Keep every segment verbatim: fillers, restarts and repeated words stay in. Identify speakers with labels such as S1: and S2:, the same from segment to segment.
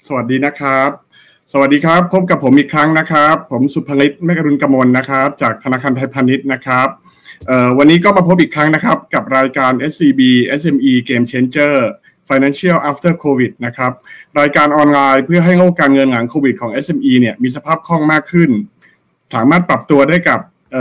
S1: สวัสดีนะครับสวัสดีครับพบกับผมอีกครั้งนะครับผมสุภฤทธิ์เมฆอรุณกมลนะครับจากธนาคารไทยพาณิชย์นะครับวันนี้ก็มาพบอีกครั้งนะครับกับรายการ เอส ซี บี เอส เอ็ม อี Game Changer Financial After COVID นะครับรายการออนไลน์เพื่อให้โลกการเงินหลังโควิดของ เอส เอ็ม อี เนี่ยมีสภาพคล่องมากขึ้นสามารถปรับตัวได้กับ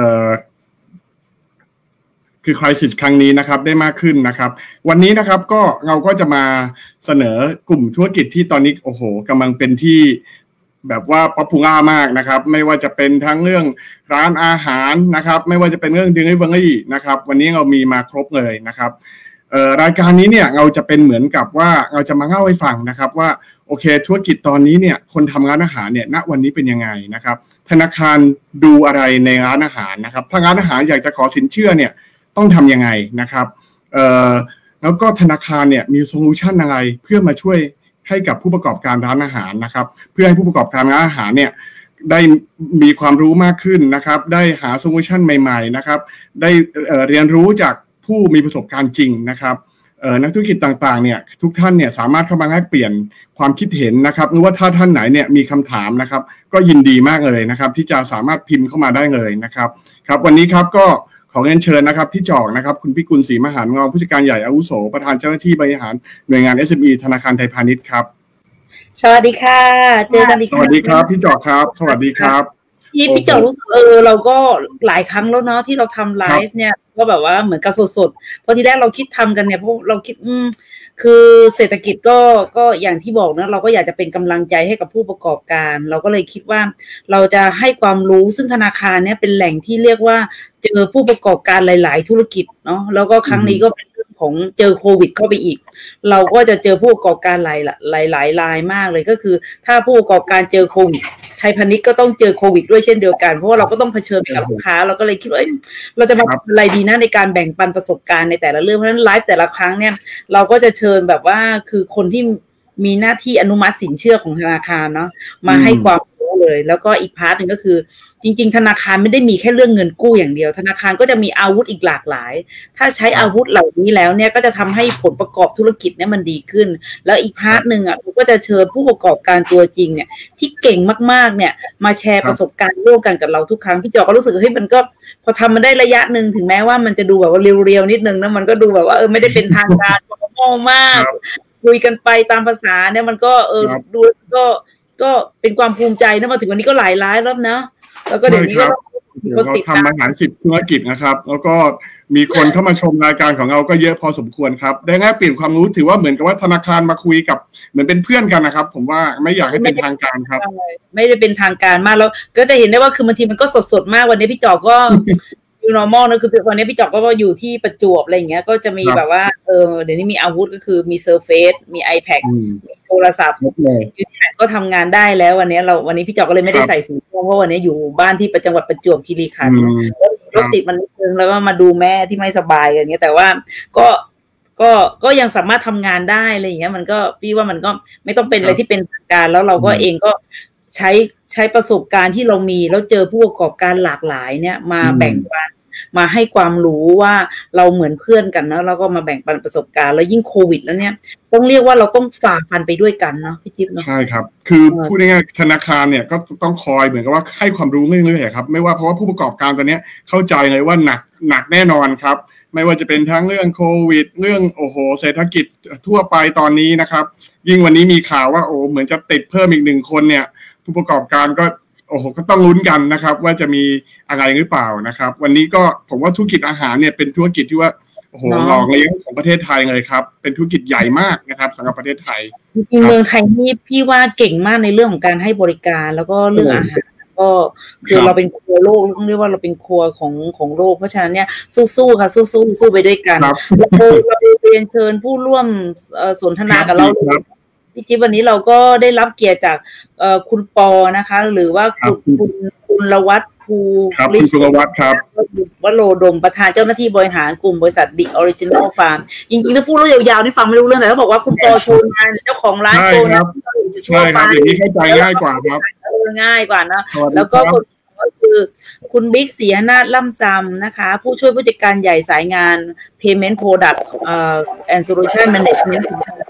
S1: คือคริสิสครั้งนี้นะครับได้มากขึ้นนะครับวันนี้นะครับก็เราก็จะมาเสนอกลุ่มธุรกิจที่ตอนนี้โอ้โหกำลังเป็นที่แบบว่าป๊อปปูล่ามากนะครับไม่ว่าจะเป็นทั้งเรื่องร้านอาหารนะครับไม่ว่าจะเป็นเรื่อง delivery นะครับวันนี้เรามีมาครบเลยนะครับเอ่อรายการนี้เนี่ยเราจะเป็นเหมือนกับว่าเราจะมาเล่าให้ฟังนะครับว่าโอเคธุรกิจตอนนี้เนี่ยคนทำร้านอาหารเนี่ยณวันนี้เป็นยังไงนะครับธนาคารดูอะไรในร้านอาหารนะครับถ้าร้านอาหารอยากจะขอสินเชื่อเนี่ยต้องทำยังไงนะครับเอ่อแล้วก็ธนาคารเนี่ยมีโซลูชันอะไรเพื่อมาช่วยให้กับผู้ประกอบการร้านอาหารนะครับเพื่อให้ผู้ประกอบการร้านอาหารเนี่ยได้มีความรู้มากขึ้นนะครับได้หาโซลูชันใหม่ๆนะครับได้เอ่อเรียนรู้จากผู้มีประสบการณ์จริงนะครับเอ่อนักธุรกิจต่างๆเนี่ยทุกท่านเนี่ยสามารถเข้ามาแลกเปลี่ยนความคิดเห็นนะครับหรือว่าถ้าท่านไหนเนี่ยมีคำถามนะครับก็ยินดีมากเลยนะครับที่จะสามารถพิมพ์เข้ามาได้เลยนะครับครับวันนี้ครับก็ขอเรียนเชิญนะครับพี่จอกนะครับคุณพิกุลศรีมหานรองผู้จัดการใหญ่อาวุโสประธานเจ้าหน้าที่บริหารหน่วยงาน เอส เอ็ม อี ธนาคารไทยพาณิชย์ครับ
S2: สวัสดีค่ะเจอกันอีก
S1: สวัสดีครับพี่จอกครับสวัสดีครับ
S2: พี่พี่จอกรู้สึกเออเราก็หลายครั้งแล้วเนาะที่เราทำไลฟ์เนี่ยก็แบบว่าเหมือนกับสดๆเพราะทีแรกเราคิดทำกันเนี่ยเพราะเราคิดอืมคือเศรษฐกิจก็ก็อย่างที่บอกนะเราก็อยากจะเป็นกำลังใจให้กับผู้ประกอบการเราก็เลยคิดว่าเราจะให้ความรู้ซึ่งธนาคารเนี่ยเป็นแหล่งที่เรียกว่าเจอผู้ประกอบการหลายๆธุรกิจเนาะแล้วก็ครั้งนี้ก็เป็นเรื่องของเจอโควิดเข้าไปอีกเราก็จะเจอผู้ประกอบการหลายหลายหลายรายมากเลยก็คือถ้าผู้ประกอบการเจอโควิดไทยพาณิชย์ก็ต้องเจอโควิดด้วยเช่นเดียวกันเพราะว่าเราก็ต้องเผชิญกับลูกค้าเราก็เลยคิดว่าเราจะมาอะไรดีนะในการแบ่งปันประสบการณ์ในแต่ละเรื่องเพราะฉะนั้นไลฟ์แต่ละครั้งเนี่ยเราก็จะเชิญแบบว่าคือคนที่มีหน้าที่อนุมัติสินเชื่อของธนาคารเนาะมาให้ความรู้เลยแล้วก็อีกพาร์ทหนึ่งก็คือจริงๆธนาคารไม่ได้มีแค่เรื่องเงินกู้อย่างเดียวธนาคารก็จะมีอาวุธอีกหลากหลายถ้าใช้อาวุธเหล่านี้แล้วเนี่ยก็จะทำให้ผลประกอบธุรกิจเนี่ยมันดีขึ้นแล้วอีกพาร์ทหนึ่งอ่ะเราก็จะเชิญผู้ประกอบการตัวจริงเนี่ยที่เก่งมากๆเนี่ยมาแชร์ประสบการณ์ร่วมกันกับเราทุกครั้งพี่จอก็รู้สึกเฮ้ยมันก็พอทำมันได้ระยะหนึ่งถึงแม้ว่ามันจะดูแบบว่าเรียวๆนิดนึงนะมันก็ดูแบบว่าเออไม่ได้เป็นทางการโง่มากคุยกันไปตามภาษาเนี่ยมันก็เออดูก็ก็เป็นความภูมิใจนะมาถึงวันนี้ก็หลายร้ายแล้วนะแล้วก็เดี๋ยวนี้ก็
S1: เราทำมาหารสิบธุรกิจนะครับแล้วก็มีคนเข้ามาชมรายการของเราก็เยอะพอสมควรครับได้แลกเปลี่ยนความรู้ถือว่าเหมือนกับว่าธนาคารมาคุยกับเหมือนเป็นเพื่อนกันนะครับผมว่าไม่อยากให้เป็นทางการครับ
S2: ไม่ได้เป็นทางการมากแล้วก็จะเห็นได้ว่าคือบางทีมันก็สดๆมากวันนี้พี่จอกก็อยู่ normal นะคือวันนี้พี่จอกก็อยู่ที่ประจวบอะไรอย่างเงี้ยก็จะมีแบบว่าเออเดี๋ยวนี้มีอาวุธก็คือมี Surface มี iPad มีโทรศัพท์อยู่ที่ไหนก็ทำงานได้แล้ววันนี้เราวันนี้พี่จอกก็เลยไม่ได้ใส่สีม่วงเพราะวันนี้อยู่บ้านที่จังหวัดประจวบคีรีขันธ์รถติดมันนิดนึงแล้วก็มาดูแม่ที่ไม่สบายอย่างเงี้ยแต่ว่าก็ก็ก็ยังสามารถทำงานได้อะไรอย่างเงี้ยมันก็พี่ว่ามันก็ไม่ต้องเป็นอะไรที่เป็นทางการแล้วเราก็เองก็ใช้ใช้ประสบการณ์ที่เรามีแล้วเจอผู้ประกอบการหลากหลายเนี่ยมาแบ่งปันมาให้ความรู้ว่าเราเหมือนเพื่อนกันนะแล้วก็มาแบ่งปันประสบการณ์แล้วยิ่งโควิดแล้วเนี่ยต้องเรียกว่าเราต้องฝ่าฟันไปด้วยกันเนาะพี่จิ๊บเนาะ
S1: ใช่ครับคือพูดง่ายๆธนาคารเนี่ยก็ต้องคอยเหมือนกับว่าให้ความรู้เรื่อยๆครับไม่ว่าเพราะว่าผู้ประกอบการตอนนี้เข้าใจเลยว่าหนักหนักแน่นอนครับไม่ว่าจะเป็นทั้งเรื่องโควิดเรื่องโอ้โหเศรษฐกิจทั่วไปตอนนี้นะครับยิ่งวันนี้มีข่าวว่าโอ้เหมือนจะติดเพิ่มอีกหนึ่งคนเนี่ยผู้ประกอบการก็โอ้โหก็ต้องลุ้นกันนะครับว่าจะมีอะไรหรือเปล่านะครับวันนี้ก็ผมว่าธุรกิจอาหารเนี่ยเป็นธุรกิจที่ว่าโอ้โหหล่อเลี้ยงของประเทศไทยเลยครับเป็นธุรกิจใหญ่มากนะครับสำหรับประเทศไทย
S2: จริงๆเมืองไทยนี่พี่ว่าเก่งมากในเรื่องของการให้บริการแล้วก็เรื่องอาหารก็คือเราเป็นครัวโลกต้องเรียกว่าเราเป็นครัวของของโลกเพราะฉะนั้นเนี่ยสู้ๆค่ะสู้ๆสู้ไปด้วยกันแล้วเราเรียนเชิญผู้ร่วมสนทนากับเราพี่จิ๊บวันนี้เราก็ได้รับเกียรติจากคุณปอนะคะหรือว่าคุณคุณคุณละวัฒน์ภู
S1: ริศคุณละวัฒน์ครับ
S2: วโรดมประธานเจ้าหน้าที่บริหารกลุ่มบริษัทดิออริจินอลฟาร์มจริงๆถ้าพูดแล้วยาวๆนี่ฟังไม่รู้เรื่องแต่เขาบอกว่าคุณปอโชว์งานเจ้าของร้าน
S1: โชว์นะใช่ครับอย่างนี้เข้าใจง่ายกว่าครับ
S2: ง่ายกว่านะแล้วก็ก็คือคุณบิ๊กศรีหนาฏล่ำซำนะคะผู้ช่วยผู้จัดการใหญ่สายงาน Payment Product เอ่อ and Solution Management ของธนาคาร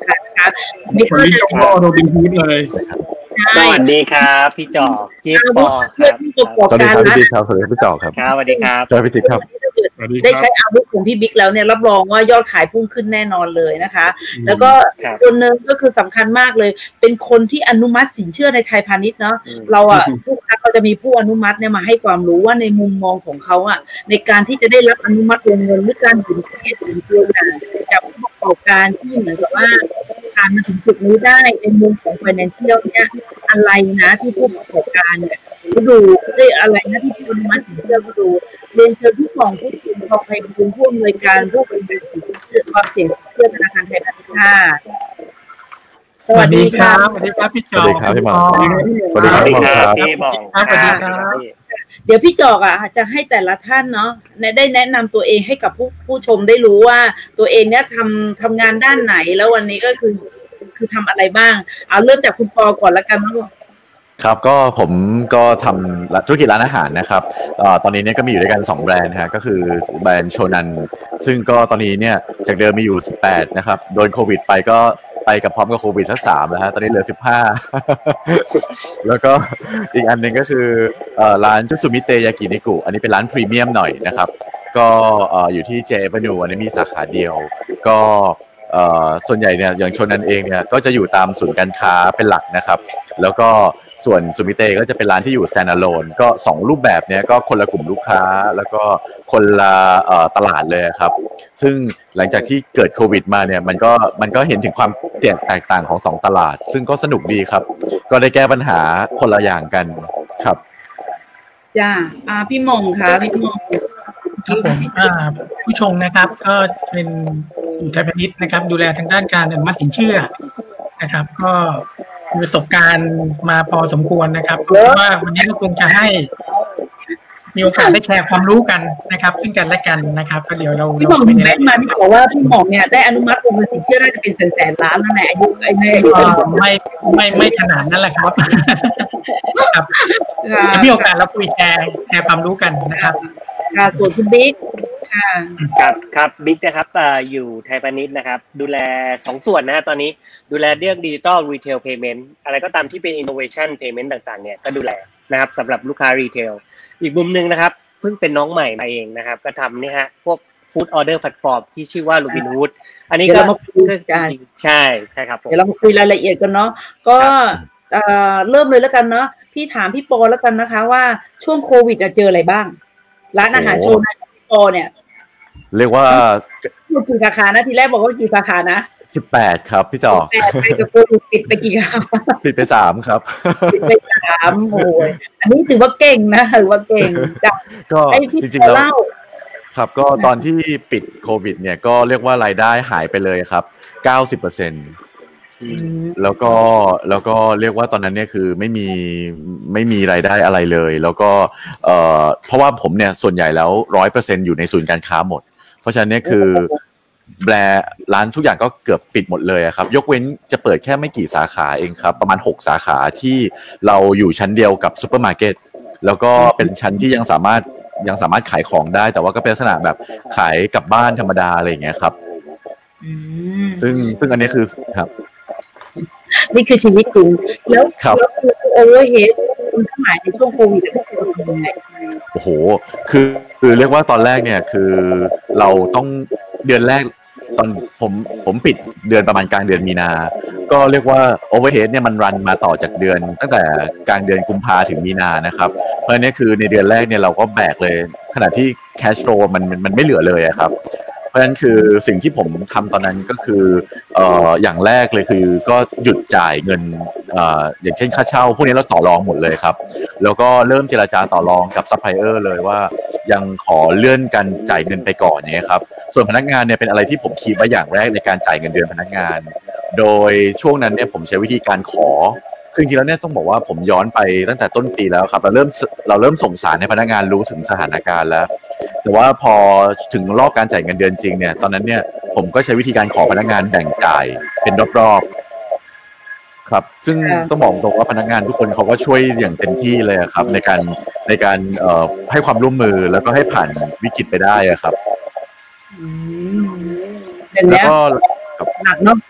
S2: นะคะ
S1: คนนี้เจ้าพ่อโรบินฮูดเลย
S3: สวัสดีครับพี่จอกจิ๊บปอครับ
S4: สวัสดีครับพี่บิ๊กครับสวัสดีพี่จอกครับ
S3: ครับสวัสดีครับ
S4: สวัสดีพี่จิ๊บครับ
S2: ได้ใช้อาวุธของพี่บิ๊กแล้วเนี่ยรับรองว่ายอดขายพุ่งขึ้นแน่นอนเลยนะคะแล้วก็คนนึงก็คือสำคัญมากเลยเป็นคนที่อนุมัติสินเชื่อในไทยพาณิชย์เนาะเราอ่ะทุกครั้งเราจะมีผู้อนุมัติเนี่ยมาให้ความรู้ว่าในมุมมองของเขาอ่ะในการที่จะได้รับอนุมัติวงเงินหรือการถึงเงินถึงตัวอย่างจากผู้ประกอบการที่เหมือนกับว่าผ่านมาถึงจุดนี้ได้ในมุมของ financial เนี่ยอะไรนะที่ผู้ประกอบการเนี่ยก็ดูได้อะไรนะที่ผู้อนุมัติสินเชื่อก็ดูเรียนเชิญผู้ของผู้ถือทองไทยเป็นผู้อำนวยการผู้เป็นสินเชื่อความเสี่ยงสินเชื่อธนาคารไทยพาณิชย์ค่ะ
S5: สวัสดีครับสวัสดีครับพี่จอ
S4: สวัสดีครับพี่หมอ
S3: สวัสดีครับพี่บอง
S5: สวัสดีครับ
S2: เดี๋ยวพี่จอกอ่ะจะให้แต่ละท่านเนาะได้แนะนำตัวเองให้กับผู้ผู้ชมได้รู้ว่าตัวเองเนี่ยทำทำงานด้านไหนแล้ววันนี้ก็คือคือทำอะไรบ้างเอาเริ่มจากคุณปอก่อนละกัน
S4: ครับก็ผมก็ทำธุรกิจร้านอาหารนะครับตอนนี้เนี่ยก็มีอยู่ด้วยกันสองแบรนด์ฮะก็คือแบรนด์โชนันซึ่งก็ตอนนี้เนี่ยจากเดิมมีอยู่สิบแปดนะครับโดนโควิดไปก็ไปกับพร้อมกับโควิดสักสามแล้วฮะตอนนี้เหลือสิบห้าแล้วก็อีกอันหนึ่งก็คือร้านชุสุมิเตยากินิกุอันนี้เป็นร้านพรีเมียมหน่อยนะครับก็อยู่ที่เจเอเวนิวอันนี้มีสาขาเดียวก็ส่วนใหญ่เนี่ยอย่างโชนันเองเนี่ยก็จะอยู่ตามศูนย์การค้าเป็นหลักนะครับแล้วก็ส่วนสุมิเตก็จะเป็นร้านที่อยู่ standalone ก็สองรูปแบบเนี้ยก็คนละกลุ่มลูกค้าแล้วก็คนละตลาดเลยครับซึ่งหลังจากที่เกิดโควิดมาเนี่ยมันก็มันก็เห็นถึงความแตกต่างของสองตลาดซึ่งก็สนุกดีครับก็ได้แก้ปัญหาคนละอย่างกันครับ
S2: จ้าอ่าพี่มงค่ะพี่มง
S5: ครับผมอ่าผู้ชมนะครับก็เป็นอยู่ไทยพาณิชย์นะครับดูแลทางด้านการอนุมัติสินเชื่อนะครับก็มีประสบการณ์มาพอสมควรนะครับเพราะว่าวันนี้เราคงจะให้มีโอกาสได้แชร์ความรู้กันนะครับซึ่งกันและกันนะครับก็เดี๋ยวเรา
S2: พี่หม่อมได้มาที่บอกว่าพี่หม่อมเนี่ยได้อนุมัติวงเงินสินเชื่อน่าจะเป็นแสนแสนล้านนั่นแหละอายุไอ้เนี่ย
S5: ไม่ไม่ไม่ขนาดนั้นแหละครับครับจะมีโอกาสเราคุยแชร์แชร์ความรู้กันนะครับ
S2: ค่ะส่วนคุณบิ๊กค่ะ
S3: ครับครับบิ๊กนะครับอยู่ไทยพาณิชย์นะครับดูแลสองส่วนนะตอนนี้ดูแลเรื่องดิจิตอลรีเทลเพย์เมนต์อะไรก็ตามที่เป็นอินโนเวชั่นเพย์เมนต์ต่างๆเนี่ยก็ดูแลนะครับสำหรับลูกค้ารีเทลอีกมุมนึงนะครับเพิ่งเป็นน้องใหม่มาเองนะครับก็ทำนี่ฮะพวกฟู้ดออเดอร์แพลตฟอร์มที่ชื่อว่าลูบินฮูดอันนี้ก็ใช่ใช่ครับ
S2: เดี๋ยวเรามาคุยรายละเอียดกันเนาะก็เริ่มเลยแล้วกันเนาะพี่ถามพี่ปอแล้วกันนะคะว่าช่วงโควิดเจออะไรบ้างร้านอาหารโชว์นะพี่ปอเนี่ย
S4: เรียกว่า
S2: กี่สาขานะทีแรกบอกว่ากี่สาขานะ
S4: สิบแปดครับพี่จอ
S2: แปดไปกับโควิดปิดไปกี่ครั้ง
S4: ปิดไปสามครับ
S2: ปิดไปสามโอ้ยอันนี้ถือว่าเก่งนะถือว่าเก่งจ้ะ
S4: ก็จริงๆแล้วครับก็ตอนที่ปิดโควิดเนี่ยก็เรียกว่ารายได้หายไปเลยครับ เก้าสิบเปอร์เซ็นต์ แล้วก็แล้วก็เรียกว่าตอนนั้นเนี่ยคือไม่มีไม่มีรายได้อะไรเลยแล้วก็เอ่อเพราะว่าผมเนี่ยส่วนใหญ่แล้ว ร้อยเปอร์เซ็นต์ อยู่ในศูนย์การค้าหมดเพราะฉะนั้นเนี่ยคือแบรนด์ร้านทุกอย่างก็เกือบปิดหมดเลยครับยกเว้นจะเปิดแค่ไม่กี่สาขาเองครับประมาณหกสาขาที่เราอยู่ชั้นเดียวกับซุปเปอร์มาร์เก็ตแล้วก็เป็นชั้นที่ยังสามารถยังสามารถขายของได้แต่ว่าก็เป็นลักษณะแบบขายกลับบ้านธรรมดาอะไรอย่างเงี้ยครับซึ่งซึ่งอันนี้คือครับ
S2: นี่คือชีวิตจริงแล้วแล้วโอเวอร์เฮดคุณทั้งหลายในช่วงโควิด
S4: โอ้โหคือคือเรียกว่าตอนแรกเนี่ยคือเราต้องเดือนแรกตอนผมผมปิดเดือนประมาณกลางเดือนมีนาก็เรียกว่าโอเวอร์เฮดเนี่ยมันรันมาต่อจากเดือนตั้งแต่กลางเดือนกุมภาถึงมีนานะครับเพราะนี้คือในเดือนแรกเนี่ยเราก็แบกเลยขณะที่แคชโฟลมันมันไม่เหลือเลยครับเพราะฉะนั้นคือสิ่งที่ผมทำตอนนั้นก็คือเอ่ออย่างแรกเลยคือก็หยุดจ่ายเงินเอ่ออย่างเช่นค่าเช่าพวกนี้เราต่อรองหมดเลยครับแล้วก็เริ่มเจรจาต่อรองกับซัพพลายเออร์เลยว่ายังขอเลื่อนการจ่ายเงินไปก่อนเนี่ยครับส่วนพนักงานเนี่ยเป็นอะไรที่ผมคิดว่าอย่างแรกในการจ่ายเงินเดือนพนักงานโดยช่วงนั้นเนี่ยผมใช้วิธีการขอคือจริงๆแล้วเนี่ยต้องบอกว่าผมย้อนไปตั้งแต่ต้นปีแล้วครับเราเริ่มเราเริ่มส่งสารให้พนักงานรู้ถึงสถานการณ์แล้วแต่ว่าพอถึงรอบการจ่ายเงินเดือนจริงเนี่ยตอนนั้นเนี่ยผมก็ใช้วิธีการขอพนักงานแบ่งจ่ายเป็นรอบๆครับซึ่งต้องบอกตรงว่าพนักงานทุกคนเขาก็ช่วยอย่างเต็มที่เลยครับในการในการเอ่อให้ความร่วมมือแล้วก็ให้ผ่านวิกฤตไปได้ครับ
S2: แล้วก็หนักเนาะ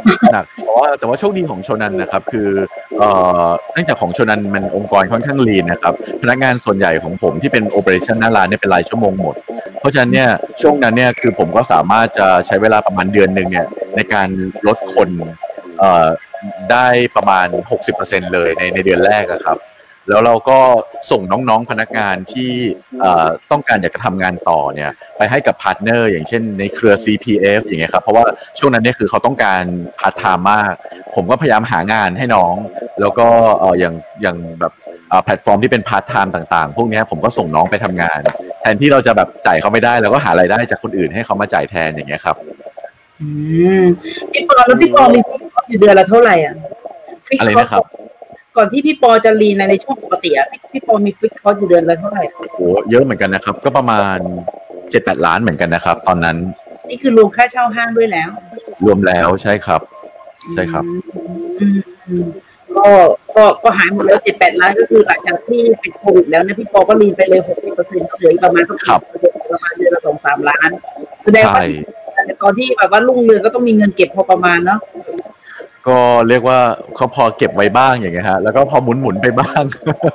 S4: หนักแต่ว่าแต่ว่าโชคดีของโชนันนะครับคือเอ่อเนื่องจากของโชนันมันองค์กรค่อนข้างลีนนะครับพนักงานส่วนใหญ่ของผมที่เป็นโอเปอเรชั่นหน้าร้านเนี่ยเป็นรายชั่วโมงหมดเพราะฉะนั้นเนี่ยช่วงนั้นเนี่ยคือผมก็สามารถจะใช้เวลาประมาณเดือนนึงเนี่ยในการลดคนเอ่อได้ประมาณ หกสิบเปอร์เซ็นต์ เลยในในเดือนแรกอะครับแล้วเราก็ส่งน้องๆพนักงานที่ต้องการอยากจะทำงานต่อเนี่ยไปให้กับพาร์ทเนอร์อย่างเช่นในเครือ ซี พี เอฟ อย่างเงี้ยครับเพราะว่าช่วงนั้นเนี่ยคือเขาต้องการพาร์ทไทม์มากผมก็พยายามหางานให้น้องแล้วก็อย่างอย่างแบบแพลตฟอร์มที่เป็นพาร์ทไทม์ต่างๆพวกนี้ผมก็ส่งน้องไปทำงานแทนที่เราจะแบบจ่ายเขาไม่ได้เราก็หารายได้จากคนอื่นให้เขามาจ่ายแทนอย่างเงี้ยครับ
S2: อืมพี่ปอแล้วพี่ปอมีเดือนละเท่าไหร่อ่ะ
S4: อะไรนะครับ
S2: ก่อนที่พี่ปอจะรีนในช่วงปกติอ่ะพี่ปอมีฟิกคอร์สอยู่เดือนละเท่าไหร่
S4: โอ้เยอะเหมือนกันนะครับก็ประมาณ เจ็ดแปด ล้านเหมือนกันนะครับตอนนั้น
S2: นี่คือรวมค่าเช่าห้างด้วยแล้ว
S4: รวมแล้วใช่ครับใช่ครับ
S2: ก็ก็ก็หายหมดแล้ว เจ็ดแปด ล้านก็คือหลังจากที่เป็นโควิดแล้วเนี่ยพี่ปอก็รีนไปเลย หกสิบเปอร์เซ็นต์ เหลืออีกประมาณประมาณเดือนละ สองถึงสาม ล้านแสดงว่าตอนที่แบบว่ารุ่งเรืองก็ต้องมีเงินเก็บพอประมาณเนาะ
S4: ก็เรียกว่าเขาพอเก็บไว้บ้างอย่างเงี้ยฮะแล้วก็พอหมุนหมุนไปบ้าง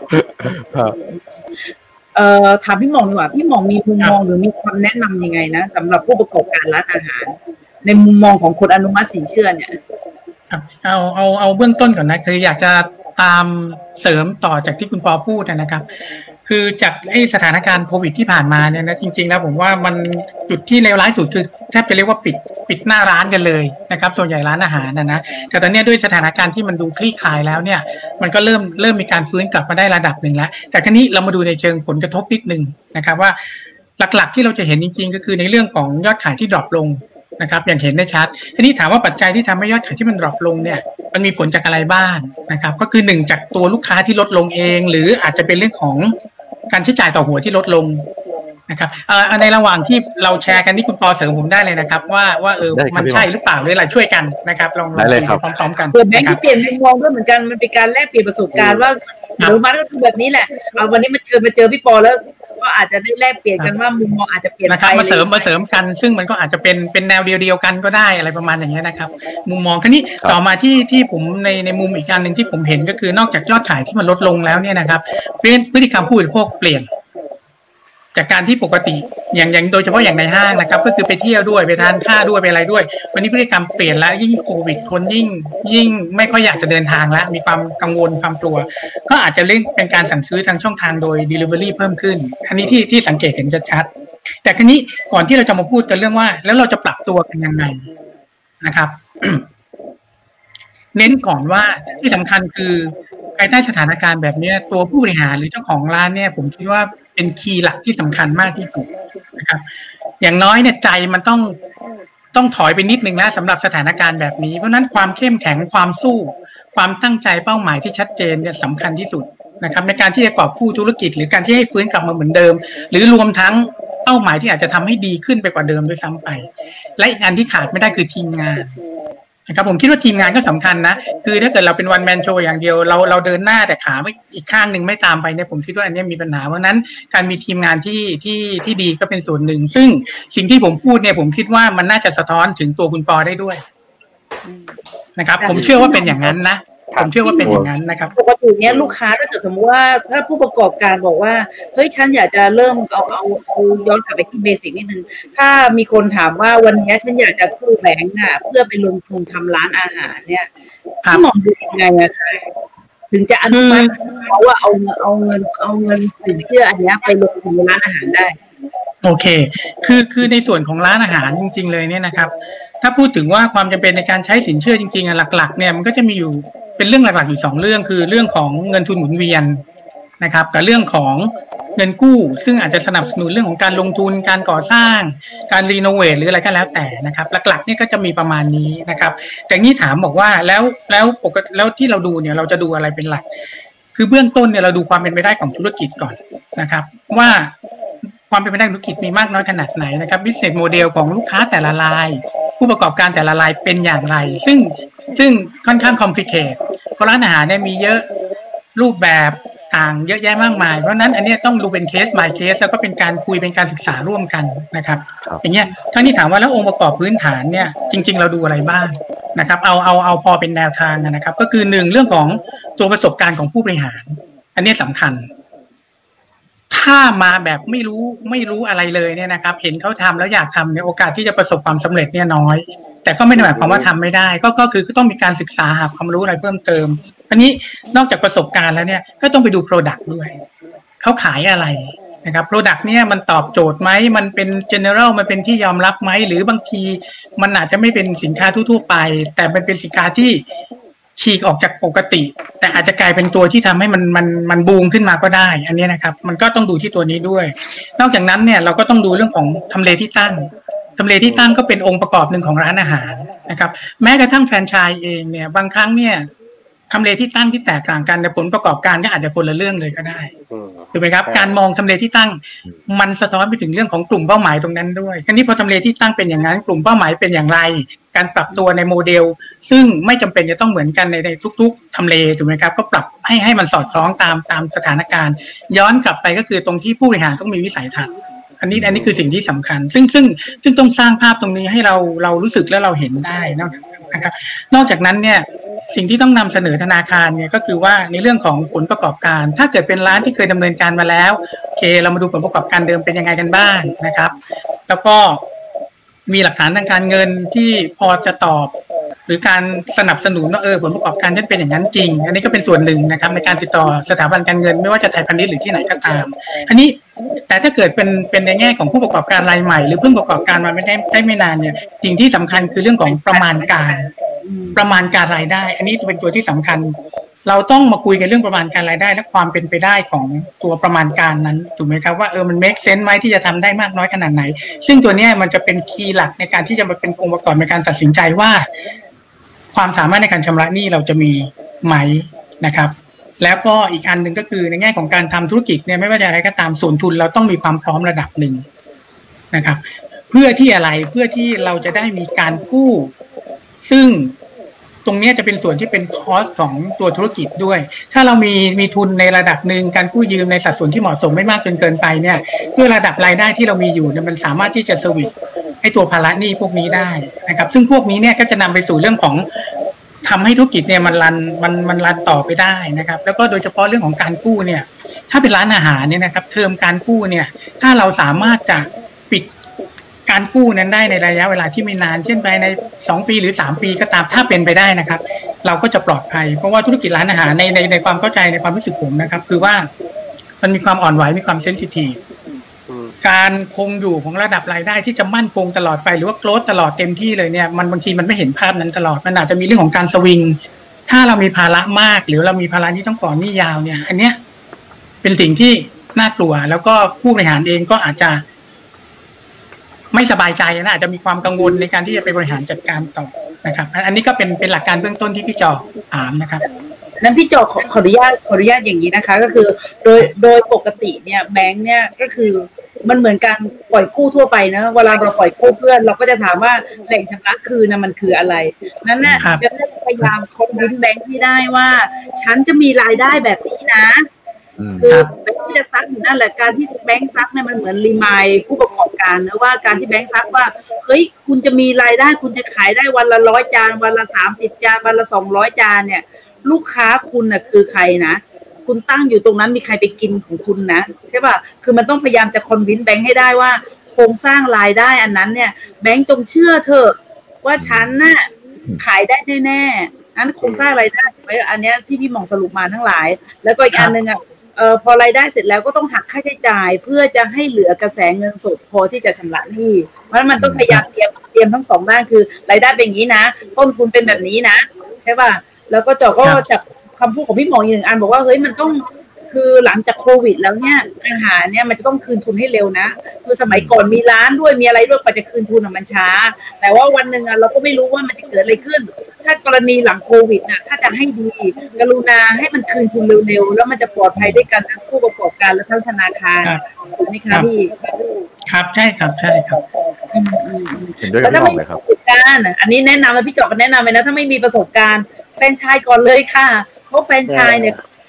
S2: เอ่อถามพี่หม่องดีกว่าพี่หม่องมีมุมมองหรือมีคำแนะนำยังไงนะสำหรับผู้ประกอบการร้านอาหารในมุมมองของคนอนุมัติสินเชื่อเนี่ย
S5: ครับเอาเอาเอาเบื้องต้นก่อนนะคืออยากจะตามเสริมต่อจากที่คุณปอพูดนะครับคือจากไอ้สถานการณ์โควิดที่ผ่านมาเนี่ยนะจริงๆแล้วผมว่ามันจุดที่เลวร้ายสุดคือแทบจะเรียกว่าปิดปิดหน้าร้านกันเลยนะครับส่วนใหญ่ร้านอาหารนะนะแต่ตอนนี้ด้วยสถานการณ์ที่มันดูคลี่คลายแล้วเนี่ยมันก็เริ่มเริ่มมีการฟื้นกลับมาได้ระดับหนึ่งแล้วแต่คราวนี้เรามาดูในเชิงผลกระทบนิดนึงนะครับว่าหลักๆที่เราจะเห็นจริงๆก็คือในเรื่องของยอดขายที่ดรอปลงนะครับอย่างเห็นได้ชัดทีนี้ถามว่าปัจจัยที่ทำให้ยอดขายที่มันดรอปลงเนี่ยมันมีผลจากอะไรบ้างนะครับก็คือหนึ่งจากตัวลูกค้าที่ลดลงเองหรืออาจจะเป็นเรื่องของการใช้จ่ายต่อหัวที่ลดลงนะครับในระหว่างที่เราแชร์กันนี่คุณปอเสริมผมได้เลยนะครับว่าว่าเออมันใช่หรือเปล่าหรืออะไรช่วยกันนะครับลองลอง
S4: คุ
S5: ยพร้อมๆกัน
S2: เปิดแบงค์ที่เปลี่ยนมุมมองด้วยเหมือนกันมันเป็นการแลกเปลี่ยนประสบการณ์ว่าหรือมาก็คือแบบนี้แหละเอาวันนี้มาเจอมาเจอพี่ปอแล้วก็อาจจะได้แลกเปลี่ยนกันว่ามุมมองอาจจะเปลี่ยนไป
S5: มาเสริมมาเสริมกันซึ่งมันก็อาจจะเป็นเป็นแนวเดียวๆกันก็ได้อะไรประมาณอย่างเงี้ยนะครับมุมมองคราวนี้ต่อมาที่ที่ผมในในมุมอีกการหนึ่งที่ผมเห็นก็คือนอกจากยอดขายที่มันลดลงแล้วเนี่ยนะครับเป็นพฤติกรรมผู้บริโภคเปลี่ยนจากการที่ปกติอย่างอย่างโดยเฉพาะอย่างในห้างนะครับก็คือไปเที่ยวด้วยไปทานข้าวด้วยไปอะไรด้วยวันนี้พฤติกรรมเปลี่ยนแล้วยิ่งโควิดคนยิ่งยิ่งไม่ค่อยอยากจะเดินทางแล้วมีความกังวลความกลัวก็อาจจะเล่นเป็นการสั่งซื้อทางช่องทางโดย delivery เพิ่มขึ้นอันนี้ที่ที่สังเกตเห็นชัดๆแต่คราวนี้ก่อนที่เราจะมาพูดกันเรื่องว่าแล้วเราจะปรับตัวกันยังไงนะครับ เน้นก่อนว่าที่สำคัญคือภายใต้สถานการณ์แบบนี้ตัวผู้บริหารหรือเจ้าของร้านเนี่ยผมคิดว่าเป็นคีย์หลักที่สำคัญมากที่สุดนะครับอย่างน้อยเนี่ยใจมันต้องต้องถอยไปนิดนึงนะสำหรับสถานการณ์แบบนี้เพราะนั้นความเข้มแข็งความสู้ความตั้งใจเป้าหมายที่ชัดเจนเนี่ยสำคัญที่สุดนะครับในการที่จะกอบกู้ธุรกิจหรือการที่ให้ฟื้นกลับมาเหมือนเดิมหรือรวมทั้งเป้าหมายที่อาจจะทำให้ดีขึ้นไปกว่าเดิมด้วยซ้ำไปและอีกอันที่ขาดไม่ได้คือทีมงานนะครับผมคิดว่าทีมงานก็สำคัญนะคือถ้าเกิดเราเป็นวันแมนโชว์อย่างเดียวเราเราเดินหน้าแต่ขาไม่อีกข้างหนึ่งไม่ตามไปเนี่ยผมคิดว่าอันนี้มีปัญหาเพราะนั้นการมีทีมงานที่ที่ที่ดีก็เป็นส่วนหนึ่งซึ่งสิ่งที่ผมพูดเนี่ยผมคิดว่ามันน่าจะสะท้อนถึงตัวคุณปอได้ด้วยนะครับผมเชื่อว่าเป็นอย่างนั้นนะผมเชื่อว่าเป็นอย่างนั้นนะครับ
S2: ปกติเนี้ยลูกค้าถ้าเกิดสมมติว่าถ้าผู้ประกอบการบอกว่าเฮ้ยฉันอยากจะเริ่มเอาเอาเอาย้อนกลับไปที่เบสิกนิดนึงถ้ามีคนถามว่าวันนี้ฉันอยากจะกู้แบงก์อ่ะเพื่อไปลงทุนทำร้านอาหารเนี่ยพี่มองดูยังไงอะคะถึงจะอนุมัติเพราะว่าเอาเอาเงินเอาเงินสินเชื่ออันนี้ไปลงทุนร้านอาหารได้
S5: โอเคคือคือในส่วนของร้านอาหารจริงๆเลยเนี่ยนะครับถ้าพูดถึงว่าความจำเป็นในการใช้สินเชื่อจริงๆอ่ะหลักๆเนี่ยมันก็จะมีอยู่เป็นเรื่องหลักๆอยู่สองเรื่องคือเรื่องของเงินทุนหมุนเวียนนะครับกับเรื่องของเงินกู้ซึ่งอาจจะสนับสนุนเรื่องของการลงทุนการก่อสร้างการรีโนเวทหรืออะไรก็แล้วแต่นะครับหลักๆนี่ก็จะมีประมาณนี้นะครับแต่นี่ถามบอกว่าแล้วแล้วปกติแล้วที่เราดูเนี่ยเราจะดูอะไรเป็นหลักคือเบื้องต้นเนี่ยเราดูความเป็นไปได้ของธุรกิจก่อนนะครับว่าความเป็นไปได้ของธุรกิจมีมากน้อยขนาดไหนนะครับ business model ของลูกค้าแต่ละรายผู้ประกอบการแต่ละรายเป็นอย่างไรซึ่งซึ่งค่อนข้าง complicated เพราะร้านอาหารเนี่ยมีเยอะรูปแบบต่างๆเยอะแยะมากมายเพราะนั้นอันนี้ต้องดูเป็นเคส by เคสแล้วก็เป็นการคุยเป็นการศึกษาร่วมกันนะครับอย่างเงี้ยถ้านี่ถามว่าแล้วองค์ประกอบพื้นฐานเนี่ยจริงๆเราดูอะไรบ้างนะครับเอาเอาเอาพอเป็นแนวทางนะครับก็คือหนึ่งเรื่องของตัวประสบการณ์ของผู้บริหารอันนี้สำคัญถ้ามาแบบไม่รู้ไม่รู้อะไรเลยเนี่ยนะครับเห็นเขาทำแล้วอยากทำเนี่ยโอกาสที่จะประสบความสำเร็จเนี่ยน้อยแต่ก็ไม่ได้หมายความว่าทำไม่ได้ก็ก็คือต้องมีการศึกษาหาความรู้อะไรเพิ่มเติมอันนี้นอกจากประสบการณ์แล้วเนี่ยก็ต้องไปดู Product ด้วยเขาขายอะไรนะครับ Product เนี่ยมันตอบโจทย์ไหมมันเป็น general มันเป็นที่ยอมรับไหมหรือบางทีมันอาจจะไม่เป็นสินค้าทั่วๆไปแต่มันเป็นสินค้าที่ฉีกออกจากปกติแต่อาจจะกลายเป็นตัวที่ทำให้มันมันมันบูมขึ้นมาก็ได้อันนี้นะครับมันก็ต้องดูที่ตัวนี้ด้วยนอกจากนั้นเนี่ยเราก็ต้องดูเรื่องของทำเลที่ตั้งทำเลที่ตั้งก็เป็นองค์ประกอบหนึ่งของร้านอาหารนะครับแม้กระทั่งแฟรนไชส์เองเนี่ยบางครั้งเนี่ยทำเลที่ตั้งที่แตกต่างกันแต่ผลประกอบการก็อาจจะคนละเรื่องเลยก็ได้ถูกไหมครับการมองทำเลที่ตั้งมันสะท้อนไปถึงเรื่องของกลุ่มเป้าหมายตรงนั้นด้วยคราวนี้พอทำเลที่ตั้งเป็นอย่างนั้นกลุ่มเป้าหมายเป็นอย่างไรการปรับตัวในโมเดลซึ่งไม่จำเป็นจะต้องเหมือนกันในในทุกๆทำเลถูกไหมครับก็ปรับให้ให้มันสอดคล้องตามตามสถานการณ์ย้อนกลับไปก็คือตรงที่ผู้บริหารต้องมีวิสัยทัศน์อันนี้อันนี้คือสิ่งที่สำคัญซึ่งซึ่งซึ่งต้องสร้างภาพตรงนี้ให้เราเรารู้สึกและเราเห็นได้นะครับนอกจากนั้นเนี่ยสิ่งที่ต้องนำเสนอธนาคารเนี่ยก็คือว่าในเรื่องของผลประกอบการถ้าเกิดเป็นร้านที่เคยดำเนินการมาแล้วโอเคเรามาดูผลประกอบการเดิมเป็นยังไงกันบ้างนะครับแล้วก็มีหลักฐานทางการเงินที่พอจะตอบหรือการสนับสนุนว่าเออผลประกอบการนั้นเป็นอย่างนั้นจริงอันนี้ก็เป็นส่วนหนึ่งนะครับในการติดต่อสถาบันการเงินไม่ว่าจะไทยพาณิชย์หรือที่ไหนก็ตามอันนี้แต่ถ้าเกิดเป็นเป็นในแง่ของผู้ประกอบการรายใหม่หรือเพิ่งประกอบการมาไม่ได้ได้ไม่นานเนี่ยสิ่งที่สำคัญคือเรื่องของประมาณการประมาณการรายได้อันนี้จะเป็นตัวที่สำคัญเราต้องมาคุยกันเรื่องประมาณการรายได้และความเป็นไปได้ของตัวประมาณการนั้นถูกไหมครับว่าเออมัน make sense ไหมที่จะทำได้มากน้อยขนาดไหนซึ่งตัวนี้มันจะเป็นคีย์หลักในการที่จะมาเป็นองค์ประกอบในการตัดสินใจว่าความสามารถในการชำระหนี้เราจะมีไหมนะครับแล้วก็อีกอันหนึ่งก็คือในแง่ของการทำธุรกิจเนี่ยไม่ว่าจะอะไรก็ตามส่วนทุนเราต้องมีความพร้อมระดับหนึ่งนะครับเพื่อที่อะไรเพื่อที่เราจะได้มีการกู้ซึ่งตรงนี้จะเป็นส่วนที่เป็นคอสของตัวธุรกิจด้วยถ้าเรามีมีทุนในระดับหนึ่งการกู้ยืมในสัดส่วนที่เหมาะสมไม่มากจนเกินไปเนี่ยด้วยระดับรายได้ที่เรามีอยู่เนี่ยมันสามารถที่จะเซอร์วิสให้ตัวภาระหนี้พวกนี้ได้นะครับซึ่งพวกนี้เนี่ยก็จะนำไปสู่เรื่องของทำให้ธุรกิจเนี่ยมันรันมันมันรันต่อไปได้นะครับแล้วก็โดยเฉพาะเรื่องของการกู้เนี่ยถ้าเป็นร้านอาหารเนี่ยนะครับเทอมการกู้เนี่ยถ้าเราสามารถจะปิดการกู้นั้นได้ในระยะเวลาที่ไม่นานเช่นภายในสองปีหรือสามปีก็ตามถ้าเป็นไปได้นะครับเราก็จะปลอดภัยเพราะว่าธุรกิจร้านอาหารในในในความเข้าใจในความรู้สึกผมนะครับคือว่ามันมีความอ่อนไหวมีความเซนซิทีฟการคงอยู่ของระดับรายได้ที่จะมั่นคงตลอดไปหรือว่าโกรธตลอดเต็มที่เลยเนี่ยมันบางทีมันไม่เห็นภาพนั้นตลอดมันอาจจะมีเรื่องของการสวิงถ้าเรามีภาระมากหรือเรามีภาระที่ต้องก่อหนี้ยาวเนี่ยอันเนี้ยเป็นสิ่งที่น่ากลัวแล้วก็ผู้บริหารเองก็อาจจะไม่สบายใจนะอาจจะมีความกังวลในการที่จะไปบริหารจัดการต่อนะครับอันนี้ก็เป็นเป็นหลักการเบื้องต้นที่พี่จอถามนะครับ
S2: นั้นพี่จอขอขออนุญาตขออนุญาตอย่างนี้นะคะก็คือโดยโดยปกติเนี่ยแบงค์เนี่ยก็คือมันเหมือนการปล่อยกู้ทั่วไปนะเวลาเราปล่อยกู้เพื่อนเราก็จะถามว่าแหล่งชำระคืนนะมันคืออะไรนั้นเนี่ยจะพยายามคอนวินแบงค์ที่ได้ว่าฉันจะมีรายได้แบบนี้นะคือแบงค์ที่จะซักอยู่นั่นแหละการที่แบงค์ซักเนี่ยมันเหมือนรีมายผู้ประกอบการนะว่าการที่แบงค์ซักว่าเฮ้ยคุณจะมีรายได้คุณจะขายได้วันละร้อยจานวันละสามสิบจานวันละสองร้อยจานเนี่ยลูกค้าคุณน่ะคือใครนะคุณตั้งอยู่ตรงนั้นมีใครไปกินของคุณนะใช่ป่ะคือมันต้องพยายามจะคอนวินแบงค์ให้ได้ว่าโครงสร้างรายได้อันนั้นเนี่ยแบงค์จงเชื่อเถอะว่าฉันน่ะขายได้แน่ๆนั้นโครงสร้างรายได้ไว้อันนี้ที่พี่มองสรุปมาทั้งหลายแล้วก็อีกอันนึงอ่ะเอ่อพอรายได้เสร็จแล้วก็ต้องหักค่าใช้จ่ายเพื่อจะให้เหลือกระแสเงินสดพอที่จะชำระหนี้เพราะฉะนั้นมันต้องพยายามเตรียมเตรียมทั้งสองด้านคือรายได้เป็นอย่างนี้นะต้นทุนเป็นแบบนี้นะใช่ป่ะแล้วก็จอก็จากคำพูดของพี่หมออีกหนึ่งอันบอกว่าเฮ้ยมันต้องคือหลังจากโควิดแล้วเนี่ยอาหารเนี่ยมันจะต้องคืนทุนให้เร็วนะคือสมัยก่อนมีร้านด้วยมีอะไรด้วยกว่าจะคืนทุนอ่ะมันช้าแต่ว่าวันหนึ่งอ่ะเราก็ไม่รู้ว่ามันจะเกิดอะไรขึ้นถ้ากรณีหลังโควิดน่ะถ้าจะให้ดีกรุณาให้มันคืนทุนเร็วๆแล้วมันจะปลอดภัยด้วยกันทั้งผู้ประกอบการและทั้งธนาคารถูกไหมคะพี่
S5: ครับใช่ครับใช่ครับ
S2: แล้วถ้าไม่มีประสบการณ์อันนี้แนะนำนะพี่จอกก็แนะนำไปนะถ้าไม่มีประสบการณ์แฟรนไชส์ก่อนเลยค่ะเพราะแฟรนไชส์เนี่ย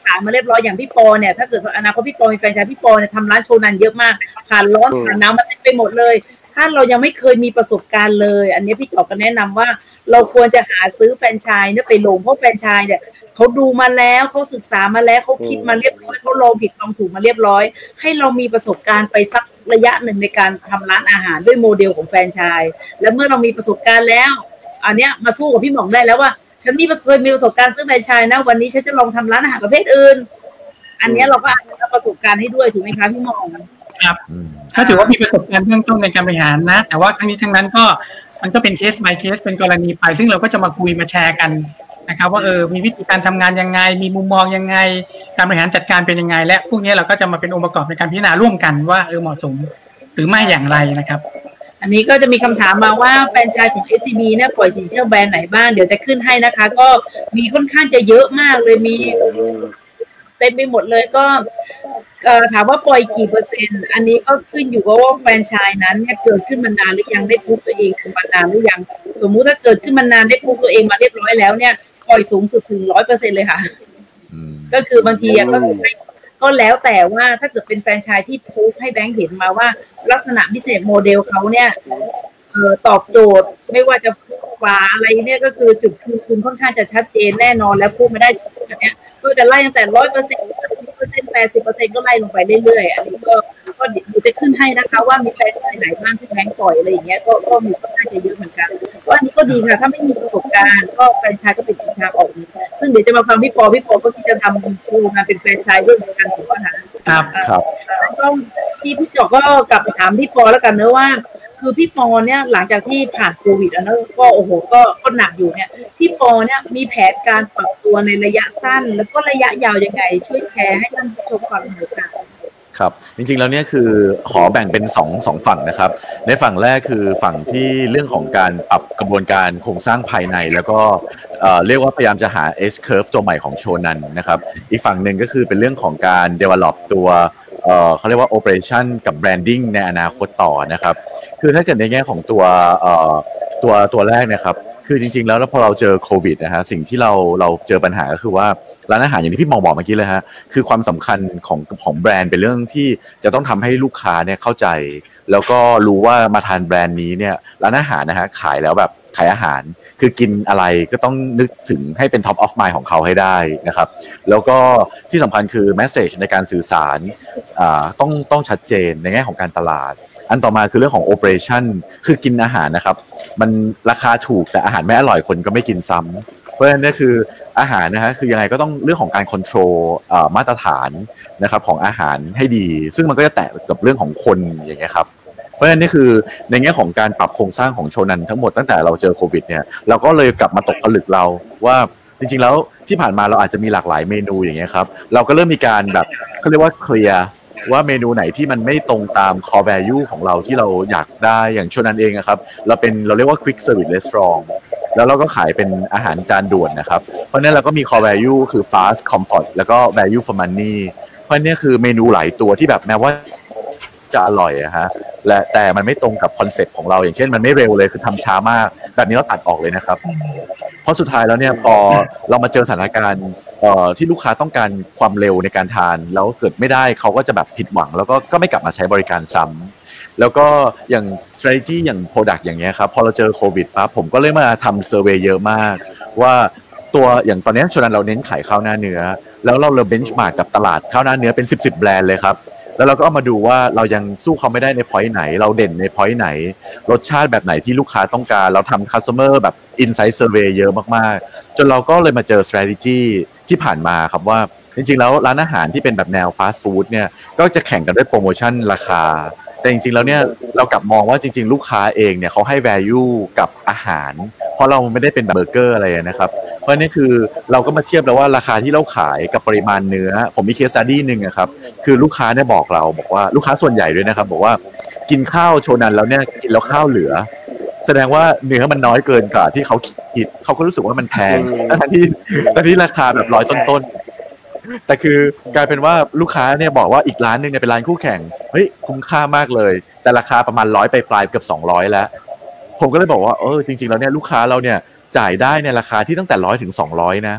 S2: ฐานมาเรียบร้อยอย่างพี่ปอเนี่ยถ้าเกิดอนาคตพี่ปอมีแฟรนไชส์พี่ปอเนี่ยทำร้านโชนันเยอะมากผ่านร้อนผ่านน้ำมาไปหมดเลยถ้าเรายังไม่เคยมีประสบการณ์เลยอันนี้พี่จอบก็แนะนำว่าเราควรจะหาซื้อแฟรนไชส์เนี่ยไปลงเพราะแฟรนไชส์เนี่ยเขาดูมาแล้วเขาศึกษามาแล้วเขาคิดมาเรียบร้อยเขาลองผิดลองถูกมาเรียบร้อยให้เรามีประสบการณ์ไปสักระยะหนึ่งในการทำร้านอาหารด้วยโมเดลของแฟรนไชส์แล้วเมื่อเรามีประสบการณ์แล้วอันเนี้ยมาสู้กับพี่หม่องได้แล้วว่าฉันมีเคยมีประสบการณ์ซื้อแฟรนไชส์นะวันนี้ฉันจะลองทำร้านอาหารประเภทอื่นอันนี้เราก็เอาประสบการณ์ให้ด้วยถูกไหมคะพี่หม่อง
S5: ครับถ้าถือว่ามีประสบการณ์เบื้องต้นในการบริหารนะแต่ว่าทั้งนี้ทั้งนั้นก็มันก็เป็นเคส by เคสเป็นกรณีไปซึ่งเราก็จะมาคุยมาแชร์กันนะครับว่าเออมีวิธีการทำงานยังไงมีมุมมองยังไงการบริหารจัดการเป็นยังไงและพวกนี้เราก็จะมาเป็นองค์ประกอบในการพิจารณาร่วมกันว่าเออเหมาะสมหรือไม่อย่างไรนะครับ
S2: อันนี้ก็จะมีคำถามมาว่าแฟรนไชส์ของ เอส ซี บี เนี่ยปล่อยสินเชื่อแบรนด์ไหนบ้างเดี๋ยวจะขึ้นให้นะคะก็มีค่อนข้างจะเยอะมากเลยมีเต็มไปหมดเลยก็ถามว่าปล่อยกี่เปอร์เซ็นต์อันนี้ก็ขึ้นอยู่กับว่าแฟรนไชส์นั้นเนี่ยเกิดขึ้นมานานหรือยังได้พูดตัวเองมานานหรือยังสมมุติถ้าเกิดขึ้นมานานได้พูดตัวเองมาเรียบร้อยแล้วเนี่ยปล่อยสูงสุดถึงร้อยเปอร์เซ็นต์เลยค่ะก็คือบางทีก็ก็แล้วแต่ว่าถ้าเกิดเป็นแฟรนไชส์ที่พูดให้แบงค์เห็นมาว่าลักษณะพิเศษโมเดลเขาเนี่ยตอบโจทย์ไม่ว่าจะฟ้าอะไรเนี่ยก็คือจุดคืนทุนค่อนข้างจะชัดเจนแน่นอนแล้วพูดไม่ได้แบบนี้ก็จะไล่ตั้งแต่ร้อยเปอร์เซ็นต์สิบเปอร์เซ็นต์แปดสิบเปอร์เซ็นต์ก็ไล่ลงไปเรื่อยๆอันนี้ก็ก็เดี๋ยวจะขึ้นให้นะคะว่ามีแฟรนไชส์ไหนบ้างที่แบงค์ปล่อยอะไรอย่างเงี้ยก็ก็มีค่อนข้างจะเยอะเหมือนกันก็อันนี้ก็ดีค่ะถ้าไม่มีประสบการณ์ก็แฟรนไชส์ก็เป็นทางออกซึ่งเดี๋ยวจะมาฟังพี่ปอพี่ปอก็ที่จะทำคูมาเป็นแฟรนไชส์ด้วยกันถูกป่ะคะ
S5: ครับ
S4: ครับ
S2: ก็พี่พี่จอกก็กลับไปถามพี่ปอแล้วกันเนอะว่าคือพี่ปอเนี่ยหลังจากที่ผ่านโควิดแล้วนะก็โอ้โหก็ก็หนักอยู่เนี่ยพี่ปอเนี่ยมีแผนการปรับตัวในระยะสั้นแล้วก็ระยะยาวยังไงช่วยแชร์ให้ท่านผู้ชมฟังหน่อยค่ะ
S4: ครับจริงๆแล้วเนี่ยคือขอแบ่งเป็นสอง สองฝั่งนะครับในฝั่งแรกคือฝั่งที่เรื่องของการปรับกระบวนการโครงสร้างภายในแล้วก็เอ่อเรียกว่าพยายามจะหา S curve ตัวใหม่ของโชนันนะครับอีกฝั่งหนึ่งก็คือเป็นเรื่องของการ develop ตัวเอ่อเขาเรียกว่า operation กับ branding ในอนาคตต่อนะครับคือถ้าเกิดในแง่ของตัวเอ่อตัวตัวแรกนะครับคือจริงๆแล้วพอเราเจอโควิดนะฮะสิ่งที่เราเราเจอปัญหาก็คือว่าร้านอาหารอย่างที่พี่มองบอกเมื่อกี้เลยฮะคือความสำคัญของของแบรนด์เป็นเรื่องที่จะต้องทำให้ลูกค้าเนี่ยเข้าใจแล้วก็รู้ว่ามาทานแบรนด์นี้เนี่ยร้านอาหารนะฮะขายแล้วแบบขายอาหารคือกินอะไรก็ต้องนึกถึงให้เป็น top of mind ของเขาให้ได้นะครับแล้วก็ที่สำคัญคือ message ในการสื่อสารอ่าต้องต้องชัดเจนในแง่ของการตลาดอันต่อมาคือเรื่องของ operation คือกินอาหารนะครับมันราคาถูกแต่อาหารไม่อร่อยคนก็ไม่กินซ้ำเพราะฉะนั้นนี่คืออาหารนะฮะคือยังไงก็ต้องเรื่องของการ control อ่ามาตรฐานนะครับของอาหารให้ดีซึ่งมันก็จะแตะกับเรื่องของคนอย่างเงี้ยครับเพราะฉะนั้นนี่คือในแง่ของการปรับโครงสร้างของโชนันทั้งหมดตั้งแต่เราเจอโควิดเนี่ยเราก็เลยกลับมาตกผลึกเราว่าจริงๆแล้วที่ผ่านมาเราอาจจะมีหลากหลายเมนูอย่างเงี้ยครับเราก็เริ่มมีการแบบเขาเรียกว่าเคลียร์ว่าเมนูไหนที่มันไม่ตรงตาม core value ของเราที่เราอยากได้อย่างโชนันเองนะครับเราเป็นเราเรียกว่า quick service restaurant แล้วเราก็ขายเป็นอาหารจานด่วนนะครับเพราะนั้นเราก็มี core value คือ fast comfort แล้วก็ value for money เพราะนี่คือเมนูหลายตัวที่แบบแม้ว่าจะอร่อยอะฮะและแต่มันไม่ตรงกับคอนเซ็ปต์ของเราอย่างเช่นมันไม่เร็วเลยคือทำช้ามากแบบนี้เราตัดออกเลยนะครับเพราะสุดท้ายแล้วเนี่ยพอเรามาเจอสถานการณ์ที่ลูกค้าต้องการความเร็วในการทานแล้วเกิดไม่ได้เขาก็จะแบบผิดหวังแล้วก็ก็ไม่กลับมาใช้บริการซ้ำแล้วก็อย่าง strategy อย่าง product อย่างเงี้ยครับพอเราเจอโควิดปั๊บผมก็เลยมาทำ survey เยอะมากว่าตัวอย่างตอนนี้โชนันเราเน้นขายข้าวหน้าเนื้อแล้วเราเราเบนช์มาร์กกับตลาดข้าวหน้าเนื้อเป็นสิบ สิบแบรนด์เลยครับแล้วเราก็เอามาดูว่าเรายังสู้เขาไม่ได้ใน point ไหนเราเด่นใน point ไหนรสชาติแบบไหนที่ลูกค้าต้องการเราทำ customer แบบ insight survey เยอะมากๆจนเราก็เลยมาเจอ strategy ที่ผ่านมาครับว่าจริงๆแล้วร้านอาหารที่เป็นแบบแนว fast food เนี่ยก็จะแข่งกันด้วยโปรโมชั่นราคาแต่จริงๆแล้วเนี่ยเรากลับมองว่าจริงๆลูกค้าเองเนี่ยเขาให้ value กับอาหารเพราะเราไม่ได้เป็นแบบเบอร์เกอร์อะไรนะครับเพราะนี่คือเราก็มาเทียบแล้วว่าราคาที่เราขายกับปริมาณเนื้อผมมีเคสสตั๊ดดี้นึงนะครับคือลูกค้าเนี่ยบอกเราบอกว่าลูกค้าส่วนใหญ่ด้วยนะครับบอกว่ากินข้าวโชนันแล้วเนี่ยกินแล้วข้าวเหลือแสดงว่าเนื้อมันน้อยเกินกว่าที่เขาคิดเขาก็รู้สึกว่ามันแพงทั้งที่ทั้งที่ราคาแบบร้อยต้นๆแต่คือกลายเป็นว่าลูกค้าเนี่ยบอกว่าอีกร้านนึงเนี่ยเป็นร้านคู่แข่งเฮ้ยคุ้มค่ามากเลยแต่ราคาประมาณร้อยไปปลายเกือบสองร้อยแล้วผมก็เลยบอกว่าเออจริงๆแล้วเนี่ยลูกค้าเราเนี่ยจ่ายได้ในราคาที่ตั้งแต่ร้อยถึงสองร้อยนะ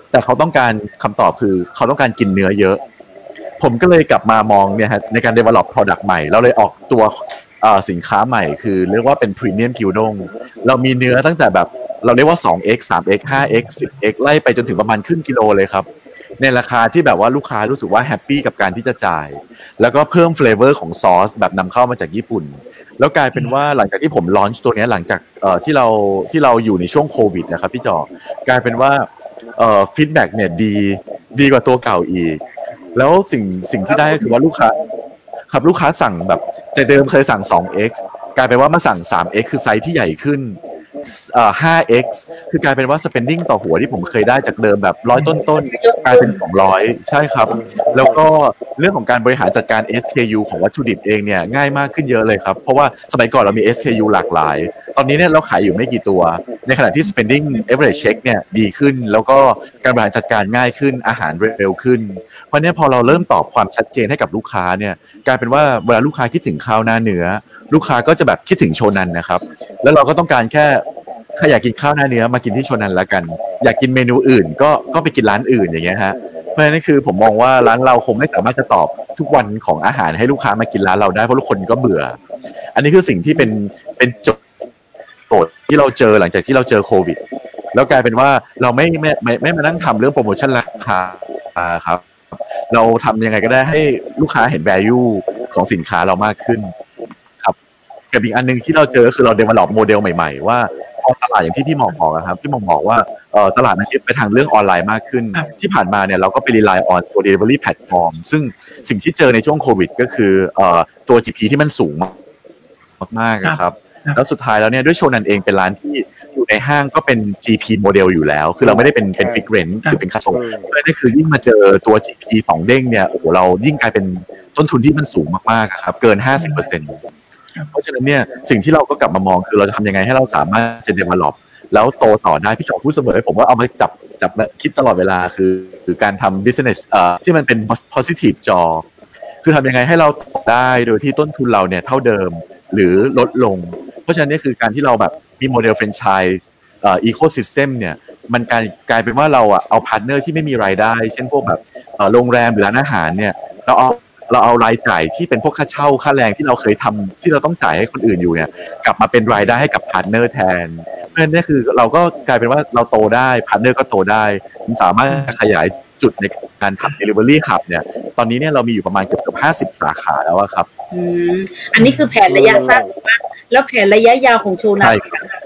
S4: แต่เขาต้องการคำตอบคือเขาต้องการกินเนื้อเยอะผมก็เลยกลับมามองเนี่ยฮะในการ develop product ใหม่เราเลยออกตัวสินค้าใหม่คือเรียกว่าเป็น premium กิวด้งเรามีเนื้อตั้งแต่แบบเราเรียกว่า สองเอ็กซ์ สามเอ็กซ์ ห้าเอ็กซ์ สิบเอ็กซ์ ไล่ไปจนถึงประมาณครึ่งกิโลเลยครับในราคาที่แบบว่าลูกค้ารู้สึกว่าแฮปปี้กับการที่จะจ่ายแล้วก็เพิ่มเฟลเวอร์ของซอสแบบนำเข้ามาจากญี่ปุ่นแล้วกลายเป็นว่าหลังจากที่ผมลอนช์ตัวนี้หลังจากเอ่อที่เราที่เราอยู่ในช่วงโควิดนะครับพี่จอกลายเป็นว่าเอ่อฟีดแบ็กเนี่ยดีดีกว่าตัวเก่าอีกแล้วสิ่งสิ่งที่ได้ก็คือว่าลูกค้าครับลูกค้าสั่งแบบแต่เดิมเคยสั่ง สองเอ็กซ์ กลายเป็นว่ามาสั่ง สามเอ็กซ์ คือไซส์ที่ใหญ่ขึ้นเอ่อ ห้าเอ็กซ์ คือกลายเป็นว่า spending ต่อหัวที่ผมเคยได้จากเดิมแบบร้อยต้นๆกลายเป็นสองร้อยใช่ครับแล้วก็เรื่องของการบริหารจัดการ เอส เค ยู ของวัตถุดิบเองเนี่ยง่ายมากขึ้นเยอะเลยครับเพราะว่าสมัยก่อนเรามี เอส เค ยู หลากหลายตอนนี้เนี่ยเราขายอยู่ไม่กี่ตัวในขณะที่ spending average check เนี่ยดีขึ้นแล้วก็การบริหารจัดการง่ายขึ้นอาหารเร็วขึ้นเพราะเนี่ยพอเราเริ่มตอบความชัดเจนให้กับลูกค้าเนี่ยกลายเป็นว่าเวลาลูกค้าคิดถึงข้าวหน้าเนื้อลูกค้าก็จะแบบคิดถึงโชนันนะครับแล้วเราก็ต้องการแค่ถ้าอยากกินข้าวหน้าเนื้อมากินที่โชนันแล้วกันอยากกินเมนูอื่นก็ก็ไปกินร้านอื่นอย่างเงี้ยฮะเพราะฉะนั้นคือผมมองว่าร้านเราคงไม่สามารถจะตอบทุกวันของอาหารให้ลูกค้ามากินร้านเราได้เพราะทุกคนก็เบื่ออันนี้คือสิ่งที่เป็นเป็นโจทย์ที่เราเจอหลังจากที่เราเจอโควิดแล้วกลายเป็นว่าเราไม่ไม่ไม่ไม่มานั่งทำเรื่องโปรโมชั่นราคาครับเราทำยังไงก็ได้ให้ลูกค้าเห็น value ของสินค้าเรามากขึ้นครับกับอีกอันนึงที่เราเจอก็คือเรา develop โมเดลใหม่ๆว่าพอตลาดอย่างที่พี่หมอบอกครับพี่หมอบอกว่าเอ่อตลาดมันชิฟไปทางเรื่องออนไลน์มากขึ้นที่ผ่านมาเนี่ยเราก็ไป rely on ตัว delivery platform ซึ่งสิ่งที่เจอในช่วงโควิดก็คือเอ่อตัว จี พี ที่มันสูงมากๆครับแล้วสุดท้ายแล้วเนี่ยด้วยโชนันเองเป็นร้านที่อยู่ในห้างก็เป็น จี พี โมเดลอยู่แล้วคือเราไม่ได้เป็นเป็นฟิกเรนท์คือเป็นค่าส่งนั่นคือยิ่งมาเจอตัว จี พี สองเด้งเนี่ยโอ้โหเรายิ่งกลายเป็นต้นทุนที่มันสูงมากๆครับเกิน ห้าสิบเปอร์เซ็นต์ เพราะฉะนั้นเนี่ยสิ่งที่เราก็กลับมามองคือเราจะทำยังไงให้เราสามารถจะ develop แล้วโตต่อได้พี่จอพูดเสมอผมว่าเอามาจับจับคิดตลอดเวลาคือคือการทำ business เอ่อที่มันเป็น positive จอคือทำยังไงให้เราโตได้โดยที่ต้นทุนเราเนี่ยเท่าเดิมหรือลดลงเพราะฉะนั้นนี่คือการที่เราแบบมีโมเดลแฟรนไชส์เอ่อ ecosystem เนี่ยมันกลายกลายเป็นว่าเราอ่ะเอาพาร์ทเนอร์ที่ไม่มีรายได้เช่นพวกแบบเอ่อโรงแรมหรือร้านอาหารเนี่ยเราเอาเราเอารายจ่ายที่เป็นพวกค่าเช่าค่าแรงที่เราเคยทำที่เราต้องจ่ายให้คนอื่นอยู่เนี่ยกลับมาเป็นรายได้ให้กับพาร์ทเนอร์แทนเพราะฉะนั้นนี่คือเราก็กลายเป็นว่าเราโตได้พาร์ทเนอร์ก็โตได้มันสามารถขยายจุดในการทำ delivery hub เนี่ยตอนนี้เนี่ยเรามีอยู่ประมาณเกือบห้าสิบสาขาแล้วครับ
S2: อืมอันนี้คือแผนระยะสั้นแล้วแผนระยะยาวของโชนัน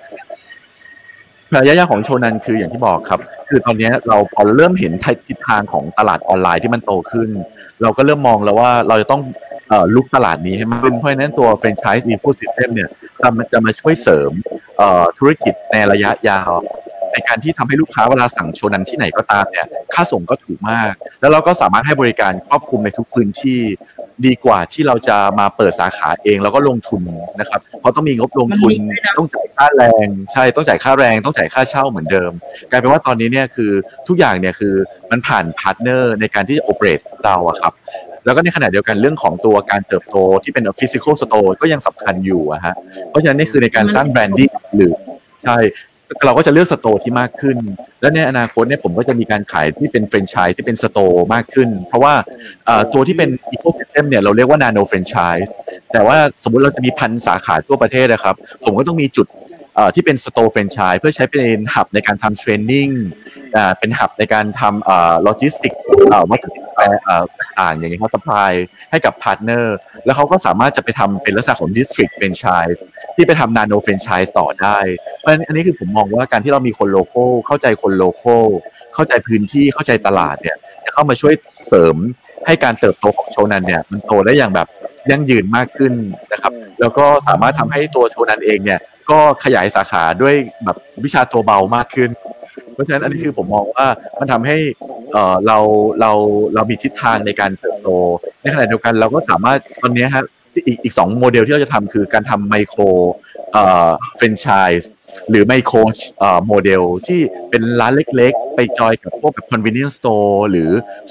S4: ระยะยาวของโชนันคืออย่างที่บอกครับคือตอนนี้เราพอเริ่มเห็นทิศทางของตลาดออนไลน์ที่มันโตขึ้นเราก็เริ่มมองแล้วว่าเราจะต้องเอ่อลุกตลาดนี้ให้มากขึ้นเพราะฉะนั้นตัว franchise ecosystem เนี่ยมันจะมาช่วยเสริมเอ่อธุรกิจในระยะยาวในการที่ทำให้ลูกค้าเวลาสั่งโชนันที่ไหนก็ตามเนี่ยค่าส่งก็ถูกมากแล้วเราก็สามารถให้บริการครอบคลุมในทุกพื้นที่ดีกว่าที่เราจะมาเปิดสาขาเองแล้วก็ลงทุนนะครับเพราะต้องมีงบลงทุนต้องจ่ายค่าแรงใช่ต้องจ่ายค่าแรงต้องจ่ายค่าเช่าเหมือนเดิมกลายเป็นว่าตอนนี้เนี่ยคือทุกอย่างเนี่ยคือมันผ่านพาร์ทเนอร์ในการที่จะโอเปเรตเราอะครับแล้วก็ในขณะเดียวกันเรื่องของตัวการเติบโตที่เป็น physical store ก็ยังสำคัญอยู่อะฮะเพราะฉะนั้นนี่คือในการสร้างแบรนดิ้งหรือใช่เราก็จะเลือกสโตร์ที่มากขึ้นและในอนาคตเนี่ยผมก็จะมีการขายที่เป็นแฟรนไชส์ที่เป็นสโตร์มากขึ้นเพราะว่าตัวที่เป็นอีโคซิสเต็มเนี่ยเราเรียกว่านาโนแฟรนไชส์แต่ว่าสมมุติเราจะมีพันสาขาทั่วประเทศนะครับผมก็ต้องมีจุดที่เป็นสโตร์แฟรนไชส์เพื่อใช้เป็นหับในการทำเทรนนิ่งเป็นหับในการทำโลจิสติกวัตถุดิบต่างๆอย่างเงี้ยครับซัพพลายให้กับพาร์ทเนอร์แล้วเขาก็สามารถจะไปทำเป็นลักษณะของ District Franchise ที่ไปทำ Nano Franchise ต่อได้เพราะฉะนั้นอันนี้คือผมมองว่าการที่เรามีคนโลคอลเข้าใจคนโลคอลเข้าใจพื้นที่เข้าใจตลาดเนี่ยจะเข้ามาช่วยเสริมให้การเติบโตของโชนันเนี่ยมันโตได้อย่างแบบยั่งยืนมากขึ้นนะครับแล้วก็สามารถทำให้ตัวโชนันเองเนี่ยก็ขยายสาขาด้วยแบบวิชาตัวเบามากขึ้นเพราะฉะนั้นอันนี้คือผมมองว่ามันทำให้เอ่อเราเราเรามีทิศทางในการเติบโตในขณะเดียวกันเราก็สามารถตอนนี้ฮะอีกอีกสองโมเดลที่เราจะทำคือการทำไมโครเอ่อแฟรนไชส์หรือไมโครเอ่อโมเดลที่เป็นร้านเล็กๆไปจอยกับพวกแบบ convenience store หรือซู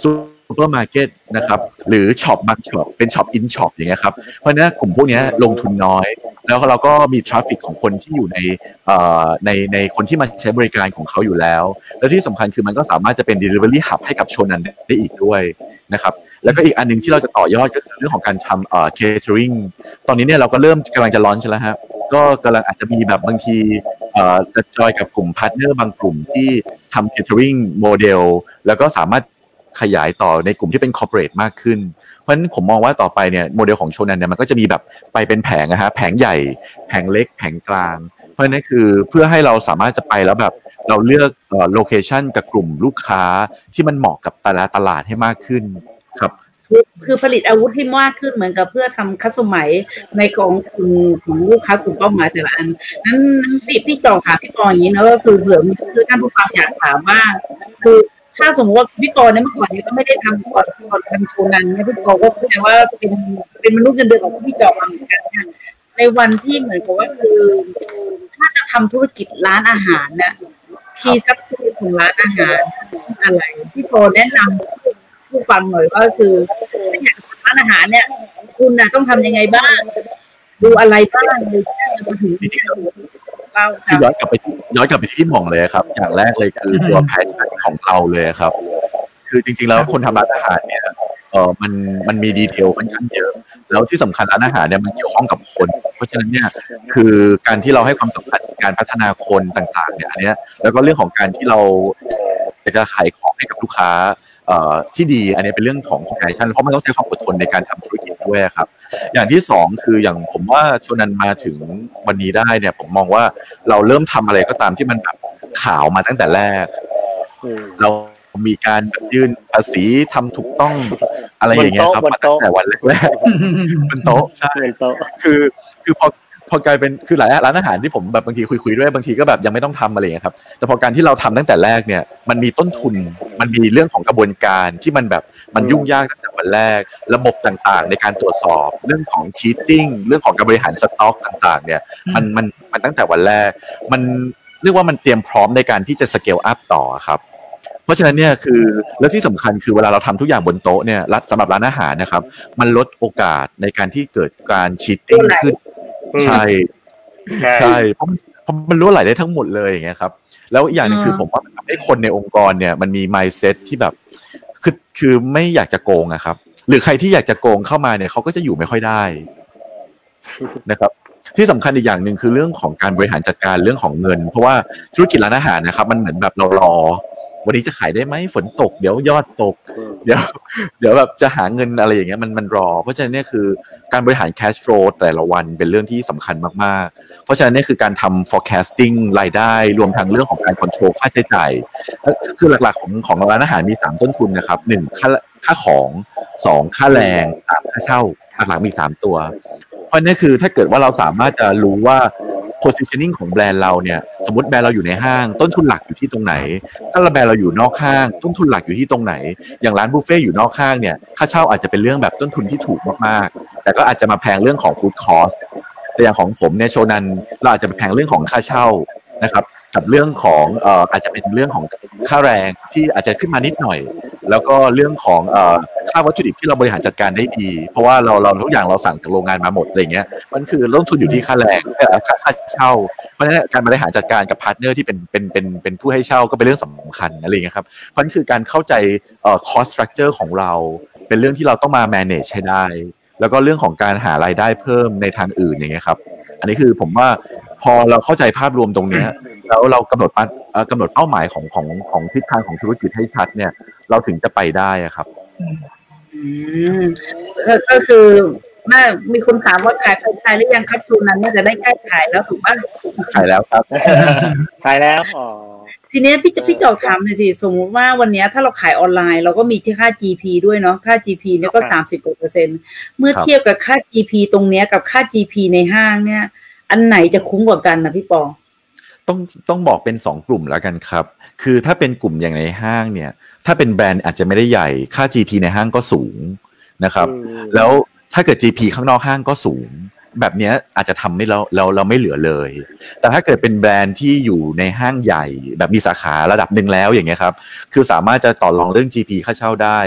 S4: ซูเปอร์มาร์เก็ตนะครับหรือช็อปบางช็อปเป็นช็อปอินช็อปอย่างเงี้ยครับเพราะฉะนั้นกลุ่มพวกนี้ลงทุนน้อยแล้วเราก็มีทราฟฟิกของคนที่อยู่ในเอ่อในในคนที่มาใช้บริการของเขาอยู่แล้วแล้วที่สำคัญคือมันก็สามารถจะเป็น delivery hub ให้กับโชนันได้อีกด้วยนะครับแล้วก็อีกอันนึงที่เราจะต่อยอดก็คือเรื่องของการทำเอ่อ catering ตอนนี้เนี่ยเราก็เริ่มกำลังจะ launch แล้วฮะก็กำลังอาจจะมีแบบบางทีเอ่อจะจอยกับกลุ่มพาร์ทเนอร์บางกลุ่มที่ทำ catering model แล้วก็สามารถขยายต่อในกลุ่มที่เป็น corporate มากขึ้นเพราะฉะนั้นผมมองว่าต่อไปเนี่ยโมเดลของโชนันเนี่ยมันก็จะมีแบบไปเป็นแผงนะฮะแผงใหญ่แผงเล็กแผงกลางเพราะฉะนั้นคือเพื่อให้เราสามารถจะไปแล้วแบบเราเลือกเอ่อโลเคชันกับกลุ่มลูกค้าที่มันเหมาะกับแต่ละตลาดให้มากขึ้นครับ
S2: คือคือผลิตอาวุธให้มากขึ้นเหมือนกับเพื่อทำคัสตอมไมซ์ในของกลุ่มของลูกค้ากลุ่มเป้าหมายแต่ละอันนั้นพี่พี่จองถามพี่ปออย่างนี้นะก็คือเผื่อคือท่านผู้ฟังอยากถามว่าคือถ้าสมมติว่าพี่ปอเนี่ยเมื่อก่อนนี้ก็ไม่ได้ทำก่อนก่อนทำโชนันเนี่ยพี่ปอก็แปลว่าเป็นเป็นมนุษย์เงินเดือนของพี่จองมาเหมือนกันเนี่ยในวันที่เหมือนกับว่าคือถ้าจะทำธุรกิจร้านอาหารเนี่ยคีย์ซักซีของร้านอาหารอะไรพี่ปอแนะนำผู้ฟังหน่อยว่าคือถ้าอยากทำร้านอาหารเนี่ยคุณน่ะต้องทำยังไงบ้างดูอะไรบ้างเลยมาถึงที่เราเรา
S4: คือย้อนกลับไปย้อนกลับไปที่หม่องเลยครับอย่างแรกเลยคือตัวแพชชั่นของเราเลยครับคือจริงๆแล้วคนทำร้านอาหารเนี่ยเออมันมันมีดีเทลค่อนข้างเยอะแล้วที่สำคัญร้านอาหารเนี่ยมันเกี่ยวข้องกับคนเพราะฉะนั้นเนี่ยคือการที่เราให้ความสำคัญการพัฒนาคนต่างๆเนี่ยอันเนี้ยแล้วก็เรื่องของการที่เราจะขายของให้กับลูกค้าที่ดีอันนี้เป็นเรื่องของคอมมิชชั่นเพราะมันต้องใช้ความอดทนในการทำธุรกิจด้วยครับอย่างที่สองคืออย่างผมว่าโชนันมาถึงวันนี้ได้เนี่ยผมมองว่าเราเริ่มทำอะไรก็ตามที่มันแบบขาวมาตั้งแต่แรกเรามีการยื่นภาษีทำถูกต้องอะไรอย่างเงี้ยครับมาตั้งแต่วันแรกๆบนโต๊ะใช่คือคือพอพอกลายเป็นคือหลายร้านอาหารที่ผมแบบบางทีคุยๆด้วยบางทีก็แบบยังไม่ต้องทำอะไรอย่างเงี้ยครับแต่พอการที่เราทำตั้งแต่แรกเนี่ยมันมีต้นทุนมันมีเรื่องของกระบวนการที่มันแบบมันยุ่งยากตั้งแต่วันแรกระบบต่างๆในการตรวจสอบเรื่องของชีตติ้งเรื่องของการบริหารสต็อกต่างๆเนี่ยมันมันมันตั้งแต่วันแรกมันเรียกว่ามันเตรียมพร้อมในการที่จะสเกลอัพต่อครับเพราะฉะนั้นเนี่ยคือแล้วที่สำคัญคือเวลาเราทำทุกอย่างบนโต๊ะเนี่ยสำหรับร้านอาหารนะครับมันลดโอกาสในการที่เกิดการชีตติ้งขึ้นใช่ใช่เพราะมันรั่วไหลได้ทั้งหมดเลยอย่างเงี้ยครับแล้วอย่างนึงคือผมว่าทำให้คนในองค์กรเนี่ยมันมี mindset ที่แบบคือคือไม่อยากจะโกงอะครับหรือใครที่อยากจะโกงเข้ามาเนี่ยเขาก็จะอยู่ไม่ค่อยได้นะครับที่สำคัญอีกอย่างหนึ่งคือเรื่องของการบริหารจัดการเรื่องของเงินเพราะว่าธุรกิจร้านอาหารนะครับมันเหมือนแบบเรารอวันนี้จะขายได้ไหมฝนตกเดี๋ยวยอดตกเดี๋ยวเดี๋ยวแบบจะหาเงินอะไรอย่างเงี้ยมันมันรอเพราะฉะนั้นเนี่ยคือการบริหาร cash flow แต่ละวันเป็นเรื่องที่สำคัญมากๆเพราะฉะนั้นเนี่ยคือการทำ forecasting รายได้รวมทั้งเรื่องของการ control ค่าใช้จ่ายคือหลักๆของของร้านอาหารมีสามต้นทุนนะครับหนึ่งค่าค่าของสองค่าแรงสามค่าเช่าหลักๆมีสามตัวเพราะนี่คือถ้าเกิดว่าเราสามารถจะรู้ว่า positioning ของแบรนด์เราเนี่ยสมมติแบรนด์เราอยู่ในห้างต้นทุนหลักอยู่ที่ตรงไหนถ้าแบรนด์เราอยู่นอกห้างต้นทุนหลักอยู่ที่ตรงไหนอย่างร้านบุฟเฟ่อยู่นอกห้างเนี่ยค่าเช่าอาจจะเป็นเรื่องแบบต้นทุนที่ถูกมากๆแต่ก็อาจจะมาแพงเรื่องของ food cost แต่อย่างของผมเนี่ยโชนันเราอาจจะไปแพงเรื่องของค่าเช่านะครับกับเรื่องของเอ่ออาจจะเป็นเรื่องของค่าแรงที่อาจจะขึ้นมานิดหน่อยแล้วก็เรื่องของเอ่อค่าวัตถุดิบที่เราบริหารจัดการได้ดีเพราะว่าเราเราทุกอย่างเราสั่งจากโรงงานมาหมดอะไรเงี้ยมันคือต้นทุนอยู่ที่ค่าแรงค่าค่าเช่าเพราะฉะนั้นการบริหารจัดการกับพาร์ทเนอร์ที่เป็นเป็นเป็นเป็นผู้ให้เช่าก็เป็นเรื่องสำคัญอะไรเงี้ยครับเพราะนั่นคือการเข้าใจเอ่อ cost structure ของเราเป็นเรื่องที่เราต้องมา manage ให้ได้แล้วก็เรื่องของการหารายได้เพิ่มในทางอื่นอย่างเงี้ยครับอันนี้คือผมว่าพอเราเข้าใจภาพรวมตรงนี้แล้วเรากำหนดกำหนดเป้าหมายของของของทิศทางของธุรกิจให้ชัดเนี่ยเราถึงจะไปได้ครับ
S2: อืมก็คือน่ามีคนถามว่าขายแฟรนไชส์หรือยังครับชูนั้นน่าจะได้ใกล้ขายแล้วถูกป่ะ
S4: ขายแล้วครับ
S3: ขายแล้วอ๋อ
S2: ทีนี้พี่จะพี่จอกถามหน่อยสิสมมติว่าวันนี้ถ้าเราขายออนไลน์เราก็มีที่ค่า จี พี ด้วยเนาะค่า จี พี เนี่ยก็ สามสิบกว่าเปอร์เซ็นต์เมื่อเทียบกับค่า จี พี ตรงเนี้ยกับค่า จี พี ในห้างเนี่ยอันไหนจะคุ้มกว่ากันนะพี่ปอ
S4: ต้องต้องบอกเป็นสองกลุ่มแล้วกันครับคือถ้าเป็นกลุ่มอย่างในห้างเนี่ยถ้าเป็นแบรนด์อาจจะไม่ได้ใหญ่ค่า จี พี ในห้างก็สูงนะครับแล้วถ้าเกิด จี พี ข้างนอกห้างก็สูงแบบนี้อาจจะทำให้เราเราเราไม่เหลือเลยแต่ถ้าเกิดเป็นแบรนด์ที่อยู่ในห้างใหญ่แบบมีสาขาระดับหนึ่งแล้วอย่างเงี้ยครับคือสามารถจะต่อรองเรื่อง จี พี ค่าเช่าได้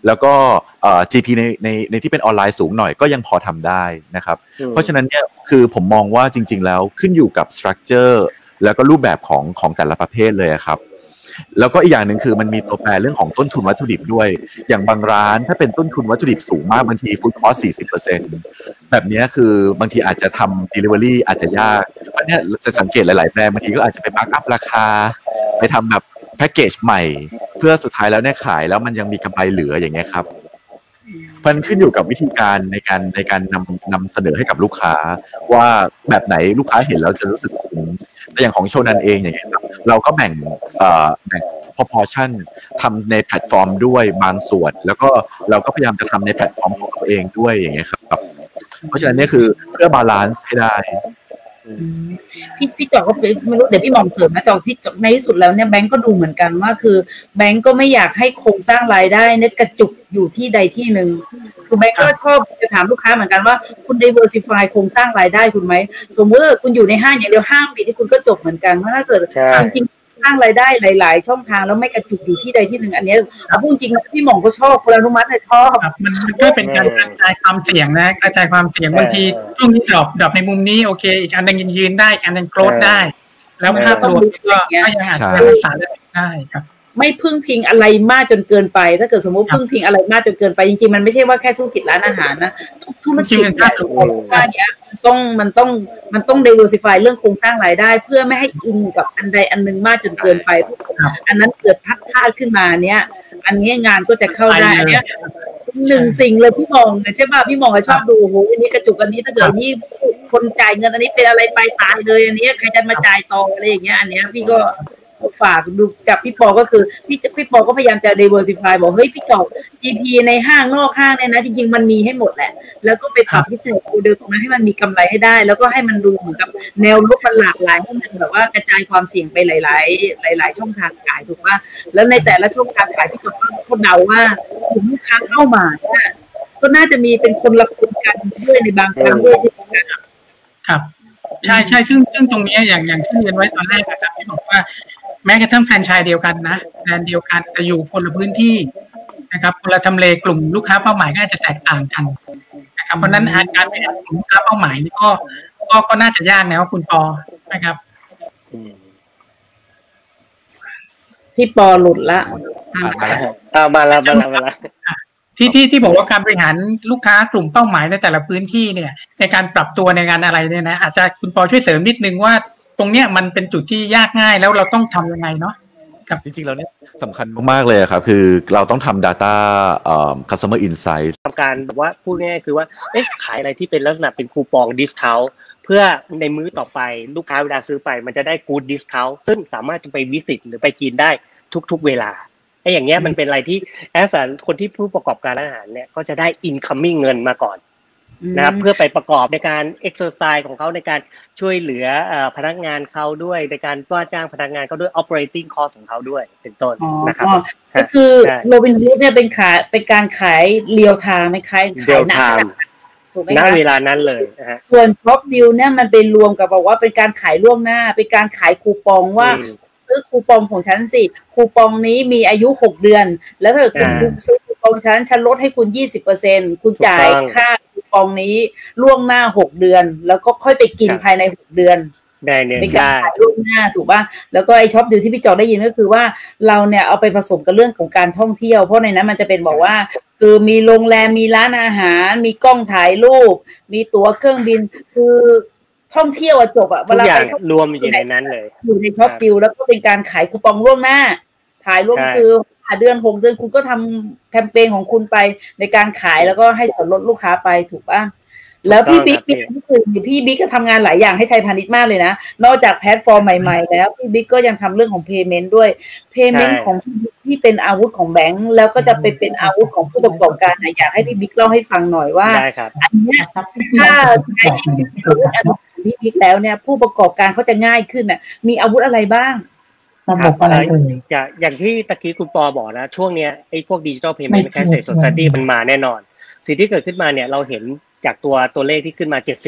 S4: แล้วก็เอ่อ จี พี ในในในที่เป็นออนไลน์สูงหน่อยก็ยังพอทำได้นะครับเพราะฉะนั้นเนี่ยคือผมมองว่าจริงๆแล้วขึ้นอยู่กับ structure แล้วก็รูปแบบของของแต่ละประเภทเลยครับแล้วก็อีกอย่างหนึ่งคือมันมีตัวแปรเรื่องของต้นทุนวัตถุดิบด้วยอย่างบางร้านถ้าเป็นต้นทุนวัตถุดิบสูงมากบางที food cost สี่สิบเปอร์เซ็นต์ แบบนี้คือบางทีอาจจะทำ delivery อาจจะยากเพราะเนี่ยจะสังเกตหลายๆแบรนด์บางทีก็อาจจะไปมาร์กอัพราคาไปทำแบบแพ็กเกจใหม่เพื่อสุดท้ายแล้วเนี่ยขายแล้วมันยังมีกำไรเหลืออย่างเงี้ยครับมันขึ้นอยู่กับวิธีการในการในการนำนำเสนอให้กับลูกค้าว่าแบบไหนลูกค้าเห็นแล้วจะรู้สึกคุ้มแต่อย่างของโชนันเองอย่างเงี้ยครับเราก็แบ่งเอ่อแบ่ง proportion ทำในแพลตฟอร์มด้วยบางส่วนแล้วก็เราก็พยายามจะทำในแพลตฟอร์มของตัวเองด้วยอย่างเงี้ยครับเพราะฉะนั้นเนี่ยคือเพื่อบาลานซ์ให้ได้
S2: พี่พี่จอก็ไม่รู้เดี๋ยวพี่มองเสริมนะจอพี่จอในที่สุดแล้วเนี่ยแบงก์ก็ดูเหมือนกันว่าคือแบงก์ก็ไม่อยากให้โครงสร้างรายได้เนี่ยกระจุกอยู่ที่ใดที่หนึ่งคือแบงก์ก็ชอบจะถามลูกค้าเหมือนกันว่าคุณ diversify โครงสร้างรายได้คุณไหมสมมติว่าคุณอยู่ในห้างอย่างเดียวห้างปิดที่คุณก็จบเหมือนกันว่าถ้าเกิดจริงสร้างรายได้หลายๆช่องทางแล้วไม่กระจุกอยู่ที่ใดที่หนึ่งอันนี้เอาพูดจริงนะพี่หม่องก็ชอบคนอนุมัติเลยชอบ
S5: มันมันก็เป็นการกระจายความเสี่ยงนะกระจายความเสี่ยงบางทีช่วงนี้ดรอปดรอปในมุมนี้โอเคอีกอันนึงยืนได้อีกอันนึงโกรธได้แล้วภาพรวมก็ยังอาจจะรักษาได้ครับ
S2: ไม่พึ่งพิงอะไรมากจนเกินไปถ้าเกิดสมมติพึ่งพิงอะไรมากจนเกินไปจริงๆมันไม่ใช่ว่าแค่ธุรกิจร้านอาหารนะทุกธุรกิจเนี่ยว่าเนี้ยต้องมันต้องมันต้อง diversify เรื่องโครงสร้างรายได้เพื่อไม่ให้อินกับอันใดอันหนึ่งมากจนเกินไปอันนั้นเกิดพัดพลาดขึ้นมาเนี้ยอันนี้งานก็จะเข้าได้อันเนี้ยหนึ่งสิ่งเลยพี่มองใช่ป่ะพี่มองชอบดูโหอันนี้กระจุกอันนี้ถ้าเกิดนี่คนจ่ายเงินอันนี้เป็นอะไรไปตายเลยอันนี้ใครจะมาจ่ายต่ออะไรอย่างเงี้ยอันเนี้ยพี่ก็ฝากดูกับพี่ปอก็คือพี่พี่ปอก็พยายามจะ diversify บอกเฮ้ยพี่จอบ จี พี ในห้างนอกห้างเนี่ยนะจริงๆมันมีให้หมดแหละแล้วก็ไปปรับพิเศษโมเดลตรงนั้นให้มันมีกำไรให้ได้แล้วก็ให้มันดูเหมือนกับแนวโน้มมันหลากหลายให้มันแบบว่ากระจายความเสี่ยงไปหลายๆหลายๆช่องทางขายถูกป่ะแล้วในแต่ละช่องทางขายพี่จอบก็เดาว่ากลุ่มลูกค้าเข้ามาเนี่ยก็น่าจะมีเป็นคนละคนกันด้วยในบางครั้งด้วยใช่ไหม
S5: ครับใช่ใช่ซึ่งซึ่งตรงนี้อย่างอย่างที่เรียนไว้ตอนแรกนะครับที่บอกว่าแม้กระทั่งแฟรนไชส์เดียวกันนะแบรนด์เดียวกันแต่อยู่คนละพื้นที่นะครับคนละทำเลกลุ่มลูกค้าเป้าหมายก็อาจจะแตกต่างกันนะครับเพราะนั้นการบริหารกลุ่มลูกค้าเป้าหมายนี่ก็ก็ก็น่าจะยากนะคุณปอนะครับ
S2: พี่ปอหลุดละ
S3: เอามาแล้วมาแล้วมาแล้ว
S5: ที่ที่ที่บอกว่าการบริหารลูกค้ากลุ่มเป้าหมายในแต่ละพื้นที่เนี่ยในการปรับตัวในงานอะไรเนี่ยนะอาจจะคุณปอช่วยเสริมนิดนึงว่าตรงเนี้ยมันเป็นจุดที่ยากง่ายแล้วเราต้องทำยังไงเนาะ
S4: ครับจริงๆแล้วเนี่ยสำคัญมากๆเลยครับคือเราต้องทำ data เอ่อ customer insight
S3: ทำการแบบว่าพูดง่ายๆคือว่าเอ๊ะขายอะไรที่เป็นลักษณะเป็นคูปอง discount เพื่อในมื้อต่อไปลูกค้าเวลาซื้อไปมันจะได้ good discount ซึ่งสามารถจะไปวิสิตหรือไปกินได้ทุกๆเวลาไอ้อย่างเงี้ยมันเป็นอะไรที่แอสสันคนที่ผู้ประกอบการอาหารเนี่ยก็จะได้ incoming เงินมาก่อนนะครับเพื่อไปประกอบในการ exercise ของเขาในการช่วยเหลือพนักงานเขาด้วยในการว่าจ้างพนักงานเขาด้วย operating cost ของเขาด้วยเป็นต้นนะครับ
S2: ก็คือโรบินฮูดเนี่ยเป็นขายเป็นการขายเรียลไทม์ไม่ขาย
S3: ขายหน้าถูกไหมคะณเวลานั้นเลยนะฮะ
S2: ส่วนช็อปดีลเนี่ยมันเป็นรวมกับบอกว่าเป็นการขายล่วงหน้าเป็นการขายคูปองว่าซื้อคูปองของฉันสิคูปองนี้มีอายุหกเดือนแล้วถ้าคุณซื้อคูปองฉันฉันลดให้คุณ ยี่สิบเปอร์เซ็นต์ คุณจ่ายค่าคูปองนี้ล่วงหน้าหกเดือนแล้วก็ค่อยไปกินภายในหกเดือน
S3: ได้เนี่ย
S2: เป็นการขายล่วงหน้าถูกป่ะแล้วก็ไอ้ช็อปดีลที่พี่จอได้ยินก็คือว่าเราเนี่ยเอาไปผสมกับเรื่องของการท่องเที่ยวเพราะในนั้นมันจะเป็นบอกว่าคือมีโรงแรมมีร้านอาหารมีกล้องถ่ายรูปมีตั๋วเครื่องบินคือท่องเที่ยวจบอะ
S3: เวลาไปรวมอยู่ในนั้นเลย
S2: อยู่ในช็อปดีลแล้วก็เป็นการขายคูปองล่วงหน้าถ่ายรูปคือเดือนหกเดือนคุณก็ทำแคมเปญของคุณไปในการขายแล้วก็ให้ส่วนลดลูกค้าไปถูกป่ะแล้วพี่บิ๊กนี่คือพี่บิ๊กก็ทำงานหลายอย่างให้ไทยพาณิชย์มากเลยนะนอกจากแพลตฟอร์มใหม่ๆแล้วพี่บิ๊กก็ยังทำเรื่องของ payment ด้วย payment ของที่เป็นอาวุธของแบงก์แล้วก็จะไปเป็นอาวุธของผู้ประกอบการนะอยากให้พี่บิ๊กเล่าให้ฟังหน่อยว่าอันนี้ถ้าใช้อาวุธพี่บิ๊กแล้วเนี่ยผู้ประกอบการเขาจะง่ายขึ้นน่ะมีอาวุธอะไรบ้าง
S3: ครับอย่างอย่างที่ตะกี้คุณปอบอกนะช่วงเนี้ยไอ้พวกดิจิทัลเพย์เมนต์แคชเซสโซซายตี้มันมาแน่นอนสิ่งที่เกิดขึ้นมาเนี่ยเราเห็นจากตัวตัวเลขที่ขึ้นมาเจ็ดสิบ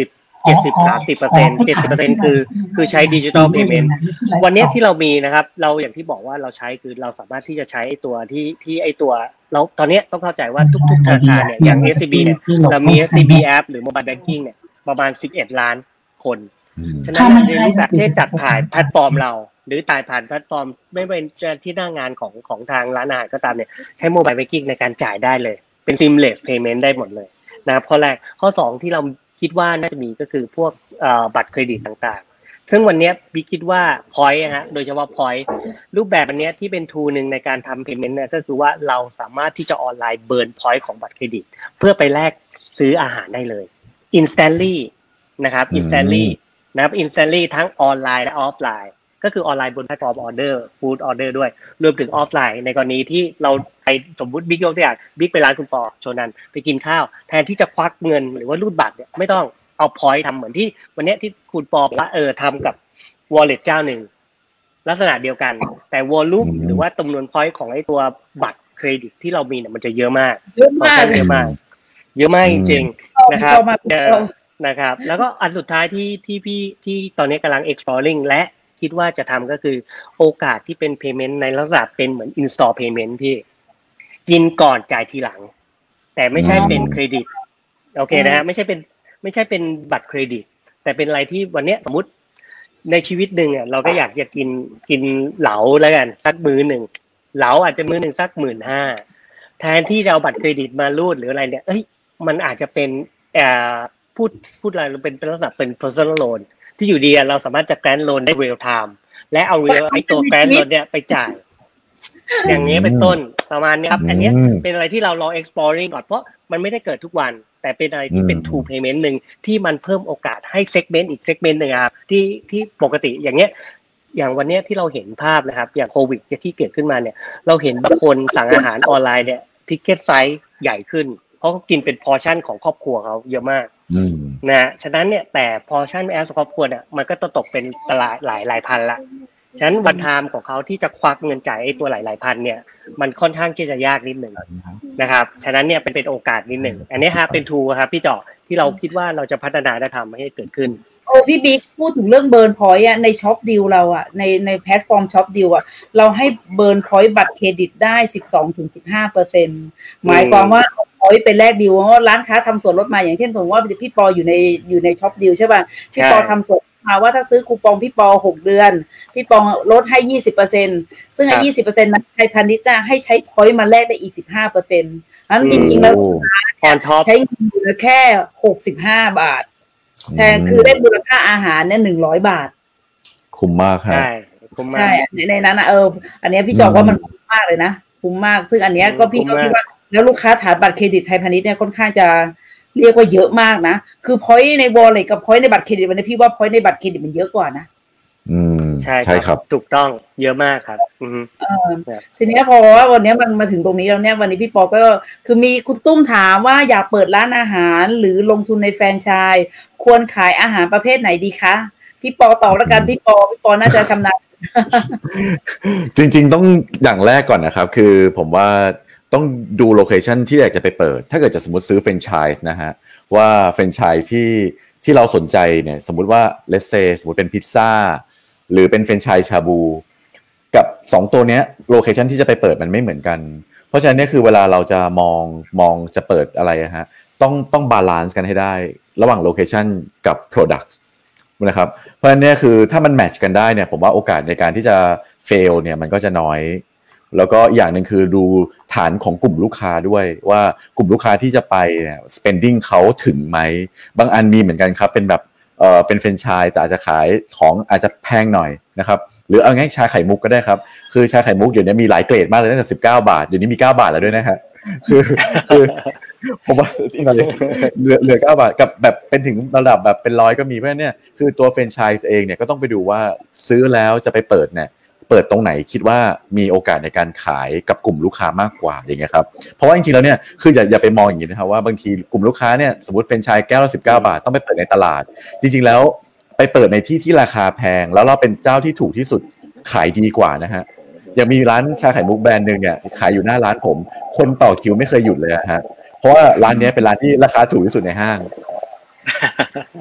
S3: เจ็ดสิบ สามสิบเปอร์เซ็นต์ เจ็ดสิบเปอร์เซ็นต์คือคือใช้ดิจิทัลเพย์เมนต์วันนี้ที่เรามีนะครับเราอย่างที่บอกว่าเราใช้คือเราสามารถที่จะใช้ไอ้ตัวที่ที่ไอ้ตัวเราตอนนี้ต้องเข้าใจว่าทุกๆธนาคารเนี่ยอย่าง เอส ซี บี เนี่ยเรามี เอส ซี บี App หรือ Mobile Banking เนี่ยประมาณสิบเอ็ดล้านคนฉะนั้นในรูปแบบที่จัดผ่านแพลตฟอร์มเราหรือจ่ายผ่านแพลตฟอร์มไม่เป็นที่หน้างานของของทางร้านอาหารก็ตามเนี่ยใช้ Mobile Banking ในการจ่ายได้เลยเป็น seamless payment ได้หมดเลยนะครับข้อแรกข้อสองที่เราคิดว่าน่าจะมีก็คือพวกบัตรเครดิตต่างๆซึ่งวันนี้บิ๊กคิดว่า point ฮะโดยเฉพาะ point รูปแบบอันนี้ที่เป็น tool นึงในการทำ payment เนี่ยก็คือว่าเราสามารถที่จะออนไลน์เบิร์น point ของบัตรเครดิตเพื่อไปแลกซื้ออาหารได้เลย instantly นะครับ instantly นะครับ instantly ทั้งออนไลน์และออฟไลน์ก็คือออนไลน์บนแพลตฟอร์มออเดอร์ฟู้ดออเดอร์ด้วยรวมถึงออฟไลน์ในกรณีที่เราไปสมมุติบิ๊กยกตัวอย่างบิ๊กไปร้านคุณฟอร์โชนันไปกินข้าวแทนที่จะควักเงินหรือว่ารูดบัตรเนี่ยไม่ต้องเอาพอยต์ทำเหมือนที่วันนี้ที่คุณปอบอกว่าเออทำกับ wallet เจ้าหนึ่งลักษณะเดียวกันแต่ volume หรือว่าจำนวนพอยต์ของไอ้ตัวบัตรเครดิตที่เรามีเนี่ยมันจะเยอะมาก
S2: เยอะมาก
S3: เยอะมากเยอะมากจริงๆนะครับนะครับแล้วก็อันสุดท้ายที่ที่พี่ที่ตอนนี้กำลัง exploring และคิดว่าจะทำก็คือโอกาสที่เป็น payment ในลักษณะเป็นเหมือน install payment พี่กินก่อนจ่ายทีหลังแต่ไม่ใช่เป็นเครดิตโอเคนะฮะไม่ใช่เป็นไม่ใช่เป็นบัตรเครดิตแต่เป็นอะไรที่วันนี้สมมติในชีวิตหนึ่งอ่ะเราก็อยากจะกินกินเหลาแล้วกันสักมื้อหนึ่งเหลาอาจจะมื้อหนึ่งสักหมื่นห้าแทนที่จะเอาบัตรเครดิตมารูดหรืออะไรเนี่ยเอ้ยมันอาจจะเป็นเอ่อพูดพูดอะไรเป็นเป็นลักษณะเป็น personal loanที่อยู่ดีเราสามารถจะแกรนด์โลนได้เรียลไทม์และเอาเรียลไอ้ตัวแกรนด์โลนเนี่ยไปจ่ายอย่างนี้เป็นต้นประมาณนี้ครับอันนี้เป็นอะไรที่เราลอง exploring ก่อนเพราะมันไม่ได้เกิดทุกวันแต่เป็นอะไรที่เป็น two payment นึงที่มันเพิ่มโอกาสให้ segment อีก segment นึงครับที่ที่ปกติอย่างเงี้ยอย่างวันนี้ที่เราเห็นภาพนะครับอย่างโควิดที่เกิดขึ้นมาเนี่ยเราเห็นบางคนสั่งอาหารออนไลน์เนี่ย ticket size ใหญ่ขึ้นเพราะเขากินเป็น portion ของครอบครัวเขาเยอะมากนะฉะนั้นเนี่ยแต่ portion แอสครอบครัวเนี่ยมันก็จะตกเป็นตลาดหลายหลายพันละฉะนั้นวันไทม์ของเขาที่จะควักเงินจ่ายไอ้ตัวหลายหลายพันเนี่ยมันค่อนข้างที่จะยากนิดหนึ่งนะครับฉะนั้นเนี่ยเป็นเป็นโอกาสนิดหนึ่งอันนี้ฮะเป็นทูครับพี่เจาะที่เราคิดว่าเราจะพัฒนาและทำให้เกิดขึ้น
S2: โอ้พี่บิ๊กพูดถึงเรื่องเบิร์นพอยต์อ่ะในช็อปดีลเราอ่ะในในแพลตฟอร์มช็อปดีลอ่ะเราให้เบิร์นพอยต์บัตรเครดิตได้ สิบสองถึงสิบห้าเปอร์เซ็นต์ หมายความว่าพอยต์เป็นแลกดีลว่าร้านค้าทำส่วนลดมาอย่างเช่นผมว่าพี่ปออยู่ในอยู่ในช็อปดีลใช่ป่ะพี่ปอทำส่วนมาว่าถ้าซื้อคูปองพี่ปอหกเดือนพี่ปอลดให้ ยี่สิบเปอร์เซ็นต์ ซึ่งไอ้ ยี่สิบเปอร์เซ็นต์ นั้นไทยพาณิชย์น่ะให้ใช้พอยต์มาแลกได้อีก สิบห้าเปอร์เซ็นต์ นั้นจริงๆแล้วใช้เงินเหลือแค่หกสิบห้าบาทแทนคือได้มูลค่าอาหารเนี่ยหนึ่งร้อยบาท
S4: คุ้มมากครับ
S3: ใช่คุ้มมาก
S2: ใช่ในในนั้นนะเอออันนี้พี่จอกว่ามันคุ้มมากเลยนะคุ้มมากซึ่งอันเนี้ยก็พี่ก็คิดว่าแล้วลูกค้าฐานบัตรเครดิตไทยพาณิชย์เนี่ยค่อนข้างจะเรียกว่าเยอะมากนะคือพอยต์ในวอลเล็ตกับพอยต์ในบัตรเครดิตวันนี้พี่ว่าพอยต์ในบัตรเครดิตมันเยอะกว่านะ
S4: อืม
S3: ใช่ใช่ครับถูกต้องเยอะมากครับอือเออ
S2: ทีนี้พอว่าวันนี้มันมาถึงตรงนี้แล้วเนี่ยวันนี้พี่ปอก็คือมีคุณตุ้มถามว่าอยากเปิดร้านอาหารหรือลงทุนในแฟรนไชส์ควรขายอาหารประเภทไหนดีคะพี่ปอตอบแล้วกันพี่ปอพี่ปอน่าจะชำนาญ
S4: จริงๆต้องอย่างแรกก่อนนะครับคือผมว่าต้องดูโลเคชันที่อยากจะไปเปิดถ้าเกิดจะสมมติซื้อแฟรนไชส์นะฮะว่าแฟรนไชส์ที่ที่เราสนใจเนี่ยสมมุติว่า let's say สมมติเป็นพิซซ่าหรือเป็นแฟรนไชส์ชาบูกับสองตัวเนี้ยโลเคชันที่จะไปเปิดมันไม่เหมือนกันเพราะฉะนั้นเนี่ยคือเวลาเราจะมองมองจะเปิดอะไรฮะต้องต้องบาลานซ์กันให้ได้ระหว่างโลเคชันกับ product นะครับเพราะฉะนั้นเนี่ยคือถ้ามันแมทช์กันได้เนี่ยผมว่าโอกาสในการที่จะ fail เนี่ยมันก็จะน้อยแล้วก็อย่างนึงคือดูฐานของกลุ่มลูกค้าด้วยว่ากลุ่มลูกค้าที่จะไปเนี่ย spending เขาถึงไหมบางอันมีเหมือนกันครับเป็นแบบเอ่อเป็นแฟรนไชส์แต่อาจจะขายของอาจจะแพงหน่อยนะครับหรือเอาง่ายชาไข่มุกก็ได้ครับคือชาไข่มุกเดี๋ยวนี้มีหลายเกรดมากเลยตั้งแต่สิบเก้าบาทเดี๋ยวนี้มีเก้าบาทแล้วด้วยนะฮะคือคือผมว่าอีกหน่อยเหลือเหลือเก้าบาทกับแบบเป็นถึงระดับแบบเป็นร้อยก็มีเพราะฉะนั้นเนี่ยคือตัวแฟรนไชส์เองเนี่ยก็ต้องไปดูว่าซื้อแล้วจะไปเปิดเนี่ยเปิดตรงไหนคิดว่ามีโอกาสในการขายกับกลุ่มลูกค้ามากกว่าอย่างเงี้ยครับเพราะว่าจริงๆแล้วเนี่ยคืออย่าอย่าไปมองอย่างนี้นะครับว่าบางทีกลุ่มลูกค้าเนี่ยสมมติแฟรนไชส์แก้วละสิบเก้าบาทต้องไปเปิดในตลาดจริงๆแล้วไปเปิดในที่ที่ราคาแพงแล้วเราเป็นเจ้าที่ถูกที่สุดขายดีกว่านะฮะอย่างมีร้านชาไข่มุกแบรนด์นึงเนี่ยขายอยู่หน้าร้านผมคนต่อคิวไม่เคยหยุดเลยฮะเพราะว่าร้านนี้เป็นร้านที่ราคาถูกที่สุดในห้าง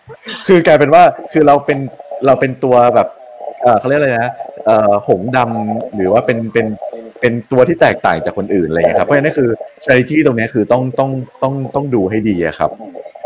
S4: คือกลายเป็นว่าคือเราเป็นเราเป็นตัวแบบเออเขาเรียกอะไรนะเอ่อหงส์ดำหรือว่าเป็นเป็นเป็นตัวที่แตกต่างจากคนอื่นอะไรเงี้ยครับเพราะฉะนั้นคือ strategy ตรงนี้คือต้องต้องต้องต้องดูให้ดีอะครับ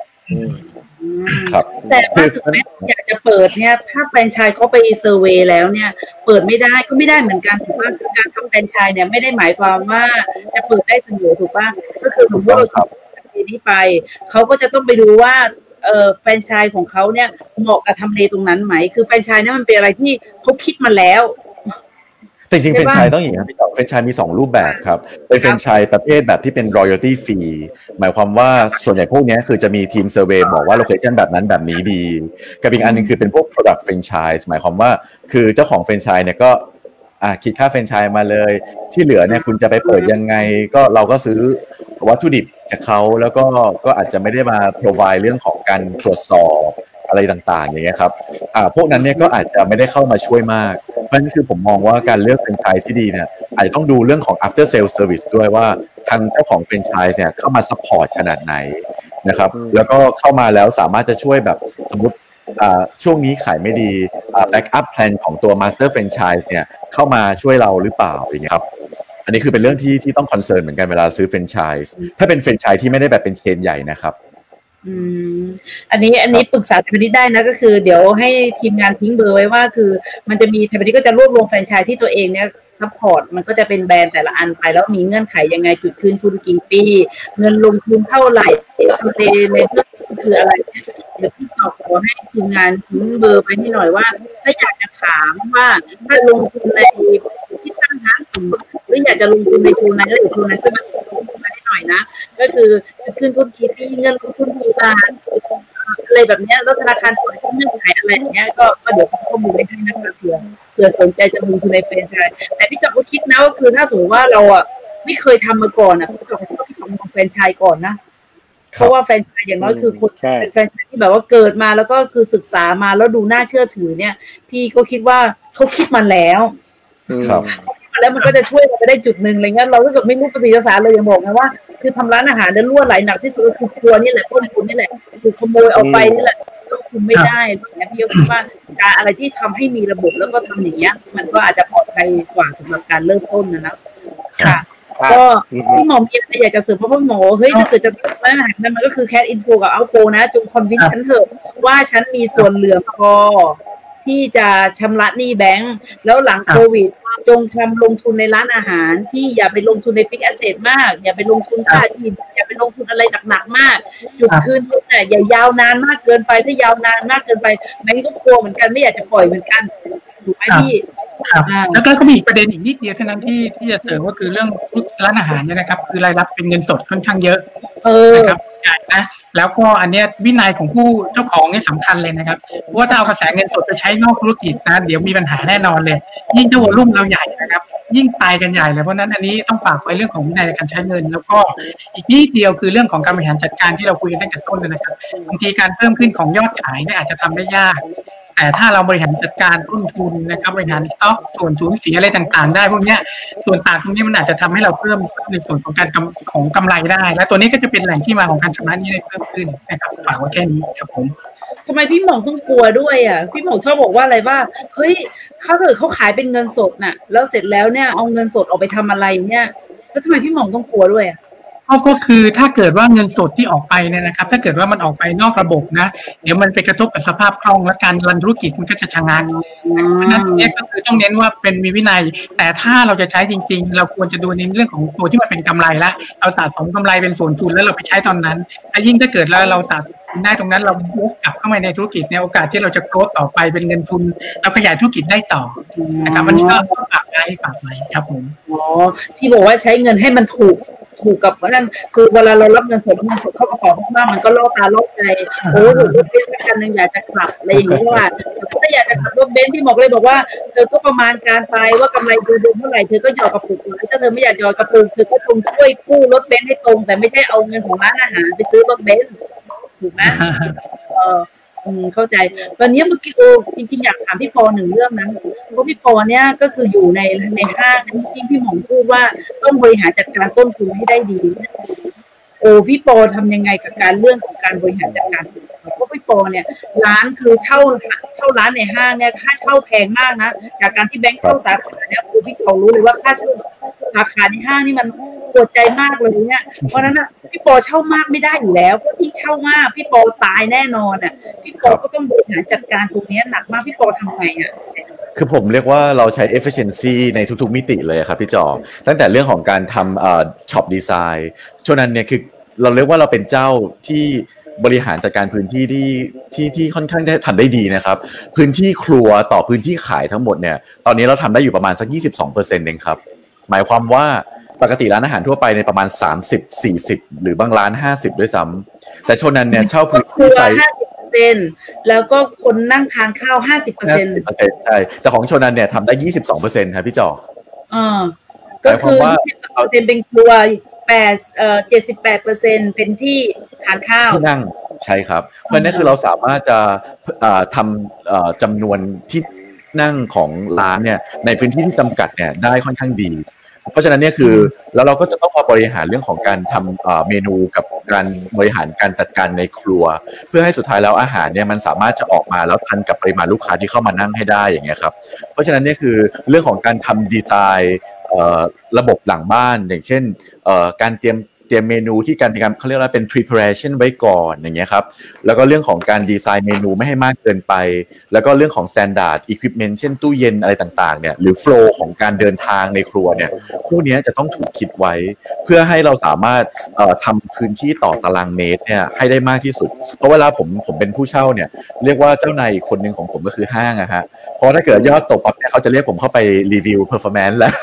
S4: ครับ
S2: แต่ว่าถึงแม้อยากจะเปิดเนี่ยถ้าแฟรนไชส์เขาไปเซอร์เวย์แล้วเนี่ยเปิดไม่ได้ก็ไม่ได้เหมือนกันถูกป่ะคือการทำแฟรนไชส์เนี่ยไม่ได้หมายความว่าจะเปิดได้เสมอถูกป่ะก็คือสมมติเราทำนี้ไปเขาก็จะต้องไปดูว่าเอ่อแฟรนไชส์ของเขาเนี่ยเหมาะกับทำเลตรงนั้นไหมคือแฟรนไชส์เนี่ยมันเป็นอะไรที่เขาคิดมาแล้ว
S4: แต่จริงๆแฟรนไชส์ต้องอย่างนี้พี่ต่อแฟรนไชส์มีสองรูปแบบครับเป็นแฟรนไชส์ประเภทแบบที่เป็น royalty fee หมายความว่าส่วนใหญ่พวกนี้คือจะมีทีมเซอร์เวย์บอกว่าโลเคชั่นแบบนั้นแบบนี้ดีกับอีกอันนึงคือเป็นพวก product franchise หมายความว่าคือเจ้าของแฟรนไชส์เนี่ยก็อ่าคิดค่าแฟรนไชส์มาเลยที่เหลือเนี่ยคุณจะไปเปิดยังไงก็เราก็ซื้อวัตถุดิบจากเขาแล้วก็ก็อาจจะไม่ได้มา provide เรื่องของการตรวจสอบอะไรต่างๆอย่างเงี้ยครับอ่าพวกนั้นเนี่ยก็อาจจะไม่ได้เข้ามาช่วยมากเพราะฉะนั้นคือผมมองว่าการเลือกแฟรนไชส์ที่ดีเนี่ยอาจจะต้องดูเรื่องของ after sale service ด้วยว่าทางเจ้าของแฟรนไชส์เนี่ยเข้ามา support ขนาดไหนนะครับแล้วก็เข้ามาแล้วสามารถจะช่วยแบบสมมติอ่าช่วงนี้ขายไม่ดีอ่า backup plan ของตัว master franchise เนี่ยเข้ามาช่วยเราหรือเปล่าอย่างเงี้ยครับอันนี้คือเป็นเรื่องที่ที่ต้องคอนเซิร์นเหมือนกันเวลาซื้อแฟรนไชส์ถ้าเป็นแฟรนไชส์ที่ไม่ได้แบบเป็นเชนใหญ่นะครับ
S2: อืมอันนี้อันนี้ปรึกษาไทยพาณิชย์ได้นะก็คือเดี๋ยวให้ทีมงานทิ้งเบอร์ไว้ว่าคือมันจะมีไทยพาณิชย์ก็จะรวบรวมแฟรนไชส์ที่ตัวเองเนี่ยซัพพอร์ตมันก็จะเป็นแบรนด์แต่ละอันไปแล้วมีเงื่อนไขยังไงจุดคืนทุนกี่ปีเงินลงทุนเท่าไหร่ทำเลในเรื่องคืออะไรเนี่ยเดี๋ยวพี่ต่อขอให้ทีมงานทิ้งเบอร์ไปให้หน่อยว่าถ้าอยากจะถามว่าถ้าลงทุนในที่สร้างร้านกลุ่มหรืออยากจะลงทุนในทุนนั้นหรือทุนนั้นก็มามาให้หน่อยนะก็คือคืนทุนกี่ปีเงินลงทุนกี่บาทอะไรแบบนี้แล้วธนาคารเปิดเงื่อนไขอะไรอย่างเงี้ยก็เดี๋ยวข้อมูลให้นะคะเผื่อเผื่อสนใจจะลงทุนในแฟรนไชส์แต่พี่จอก็คิดนะก็คือถ้าสมมติว่าเราอ่ะไม่เคยทำมาก่อนอ่ะพี่จอก็คิดว่าพี่จอทำแฟรนไชส์ก่อนนะเพราะว่าแฟรนไชส์อย่างน้อยคือคนเป็นแฟรนไชส์ที่แบบว่าเกิดมาแล้วก็คือศึกษามาแล้วดูน่าเชื่อถือเนี่ยพี่ก็คิดว่าเขาคิดมาแล้ว
S4: ครับ
S2: แล้วมันก็จะช่วยเราไปได้จุดหนึ่งอะไรเงี้ยเราถ้าเกิดไม่รู้ภาษีภาษาเลยอย่างบอกนะว่าคือทำร้านอาหารเนี่ยรั่วไหลหนักที่สุดคือครัวนี่แหละต้นทุนนี่แหละถูกขโมยเอาไปนี่แหละต้นทุนไม่ได้นะพี่คิดว่าการอะไรที่ทำให้มีระบบแล้วก็ทำอย่างเงี้ยมันก็อาจจะปลอดภัยกว่าสำหรับการเริ่มต้นนะนะค่ะก็พี่หมอมีอะไรอยากจะเสริมเพราะพี่หมอเฮ้ยถ้าเกิดจะร้านอาหารนั่นมันก็คือแคชอินโฟกับเอาโฟนะจงคอนวินฉันเถอะว่าฉันมีส่วนเหลือพอที่จะชำระหนี้แบงก์แล้วหลังโควิดจงทำลงทุนในร้านอาหารที่อย่าไปลงทุนในฟิกแอสเซทมากอย่าไปลงทุนค่าที่อย่าไปลงทุนอะไรหนักๆมากจุดคืนทุนเนี่ยอย่ายาวนานมากเกินไปถ้ายาวนานมากเกินไปแบงก์ก็กลัวเหมือนกันไม่อยากจะปล่อยเหมือนกันถูกไหมพี่
S5: แล้วก็มีอีกประเด็นอีกนิดเดียวเท่านั้นที่ที่จะเสริมก็คือเรื่องร้านอาหารเนี่ยนะครับคือรายรับเป็นเงินสดค่อนข้างเยอะนะครับนะแล้วก็อันเนี้ยวินัยของผู้เจ้าของเนี่ยสำคัญเลยนะครับเพราะว่าถ้าเอากระแสเงินสดไปใช้นอกธุรกิจนะเดี๋ยวมีปัญหาแน่นอนเลยยิ่งถ้าวอลุ่มเราใหญ่นะครับยิ่งไปกันใหญ่เลยเพราะนั้นอันนี้ต้องฝากไว้เรื่องของวินัยในการใช้เงินแล้วก็อีกนิดเดียวคือเรื่องของการบริหารจัดการที่เราคุยกันตั้งแต่ต้นเลยนะครับบางทีการเพิ่มขึ้นของยอดขายเนี่ยอาจจะทำได้ยากแต่ถ้าเราบริหารจัดการต้นทุนนะครับบริหารสต็อกส่วนสูญเสียอะไรต่างๆได้พวกนี้ส่วนต่างตรงนี้มันอาจจะทำให้เราเพิ่มในส่วนของการของกำไรได้และตัวนี้ก็จะเป็นแหล่งที่มาของการชำระหนี้ได้เพิ่มขึ้นนะครับฝากไว้แค่นี้ครับผม
S2: ทำไมพี่หมองต้องกลัวด้วยอ่ะพี่หมองชอบบอกว่าอะไรว่าเฮ้ยเขาเกิดเขาขายเป็นเงินสดน่ะแล้วเสร็จแล้วเนี่ยเอาเงินสดออกไปทำอะไรเนี่ยแล้วทำไมพี่หมองต้องกลัวด้วยอ่ะ
S5: ก็คือถ้าเกิดว่าเงินสดที่ออกไปเนี่ยนะครับถ้าเกิดว่ามันออกไปนอกระบบนะเดี๋ยวมันไปกระทบกับสภาพคล่องและการรันธุรกิจมันก็จะชะงักเพราะฉะนั้นตรงนี้ก็คือต้องเน้นว่าเป็นมีวินัยแต่ถ้าเราจะใช้จริงๆเราควรจะดูในเรื่องของตัวที่มันเป็นกำไรละเราสะสมกำไรเป็นส่วนทุนแล้วเราไปใช้ตอนนั้นและยิ่งถ้าเกิดแล้วเราสะสมได้ตรงนั้นเราวกกลับเข้ามาในธุรกิจในโอกาสที่เราจะโกรธต่อไปเป็นเงินทุนเราขยายธุรกิจได้ต่อนะครับวันนี้ก็ฝากไว้ฝากไว้ครับผม
S2: อ๋อที่บอกว่าใช้เงินให้มันถูกถูกกับนั่นคือเวลาเรารับเงินสดเงินสดเข้ากระเป๋ามากมันก็ล่อตาล่อใจโอ้โหรถเบนซ์คันนึงอยากจะขับอะไรอย่างเงี้ยว่าถ้าอยากจะขับรถเบนซ์พี่หมอกเลยบอกว่าเธอก็ประมาณการไปว่ากำไรเดือนเท่าไหร่เธอก็หยอดกระปุกถ้าเธอไม่อยากหยอดกระปุกเธอก็ตรงช่วยกู้รถเบนซ์ให้ตรงแต่ไม่ใช่เอาเงินของร้านอาหารไปซื้อรถเบนซ์ถูกไหมเอออืมเข้าใจตอนนี้เมื่อกี้โอ้จริงๆอยากถามพี่ปอหนึ่งเรื่องนะเพราะพี่ปอเนี่ยก็คืออยู่ในในห้างที่พี่หมองพูดว่าต้องบริหารจัดการต้นทุนให้ได้ดีโอ้พี่ปอทำยังไงกับการเรื่องของการบริหารจัดการเพราะพี่พี่ปอเนี่ยร้านคือเช่าเช่าร้านในห้างเนี่ยค่าเช่าแพงมากนะจากการที่แบงค์เข้าสาขาเนี่ยคือพี่เขารู้เลยว่าค่าเช่าสาขาในห้างนี่มันปวดใจมากเลยเนี่ยเพราะนั้นอ่ะพี่ปอเช่ามากไม่ได้อยู่แล้วเพราะพี่เช่ามากพี่ปอตายแน่นอนอ่ะพี่ปอก็ต้องบริหารจัดการตรงนี้หนักมากพี่ปอทำไงอ่ะ
S4: คือผมเรียกว่าเราใช้ efficiency ในทุกๆมิติเลยครับพี่จอตั้งแต่เรื่องของการทำเอ่อ shop design ช่วงนั้นเนี่ยคือเราเรียกว่าเราเป็นเจ้าที่บริหารจัดการพื้นที่ที่ที่ที่ค่อนข้างได้ทำได้ดีนะครับพื้นที่ครัวต่อพื้นที่ขายทั้งหมดเนี่ยตอนนี้เราทำได้อยู่ประมาณสัก ยี่สิบสองเปอร์เซ็นต์ เองครับหมายความว่าปกติร้านอาหารทั่วไปในประมาณสามสิบ สี่สิบหรือบางร้านห้าสิบด้วยซ้ำแต่ช่วงนั้นเนี่ยเช่าพื้นที่ไซส์
S2: แล้วก็คนนั่งทานข้าว ห้าสิบเปอร์เซ็นต์
S4: ใช่แต่ของโชนันเนี่ยทำได้ ยี่สิบสองเปอร์เซ็นต์ ครับพี่จอ
S2: อ่าก็คือ ยี่สิบสองเปอร์เซ็นต์ เป็นครัวแปดเอ่อ เจ็ดสิบแปดเปอร์เซ็นต์ เป็นที่ทานข้าว
S4: ที่นั่งใช่ครับเพราะนั้นคือเราสามารถจะทำจำนวนที่นั่งของร้านเนี่ยในพื้นที่ที่จำกัดเนี่ยได้ค่อนข้างดีเพราะฉะนั้นเนี่ยคือแล้วเราก็จะต้องมาบริหารเรื่องของการทำเมนูกับการบริหารการจัดการในครัวเพื่อให้สุดท้ายแล้วอาหารเนี่ยมันสามารถจะออกมาแล้วทันกับปริมาณลูกค้าที่เข้ามานั่งให้ได้อย่างเงี้ยครับเพราะฉะนั้นเนี่ยคือเรื่องของการทำดีไซน์ระบบหลังบ้านอย่างเช่นการเตรียมเตรียมเมนูที่การเป็นการเขาเรียกว่าเป็น preparation ไว้ก่อนอย่างเงี้ยครับแล้วก็เรื่องของการดีไซน์เมนูไม่ให้มากเกินไปแล้วก็เรื่องของ standard equipment เช่นตู้เย็นอะไรต่างๆเนี่ยหรือ flow ของการเดินทางในครัวเนี่ยพวกนี้จะต้องถูกคิดไว้เพื่อให้เราสามารถเอ่อทำพื้นที่ต่อตารางเมตรเนี่ยให้ได้มากที่สุดเพราะเวลาผมผมเป็นผู้เช่าเนี่ยเรียกว่าเจ้านายอีกคนนึงของผมก็คือห้างอะฮะเพราะถ้าเกิดยอดตกปั๊บเนี่ยเขาจะเรียกผมเข้าไปรีวิว performance แล้ว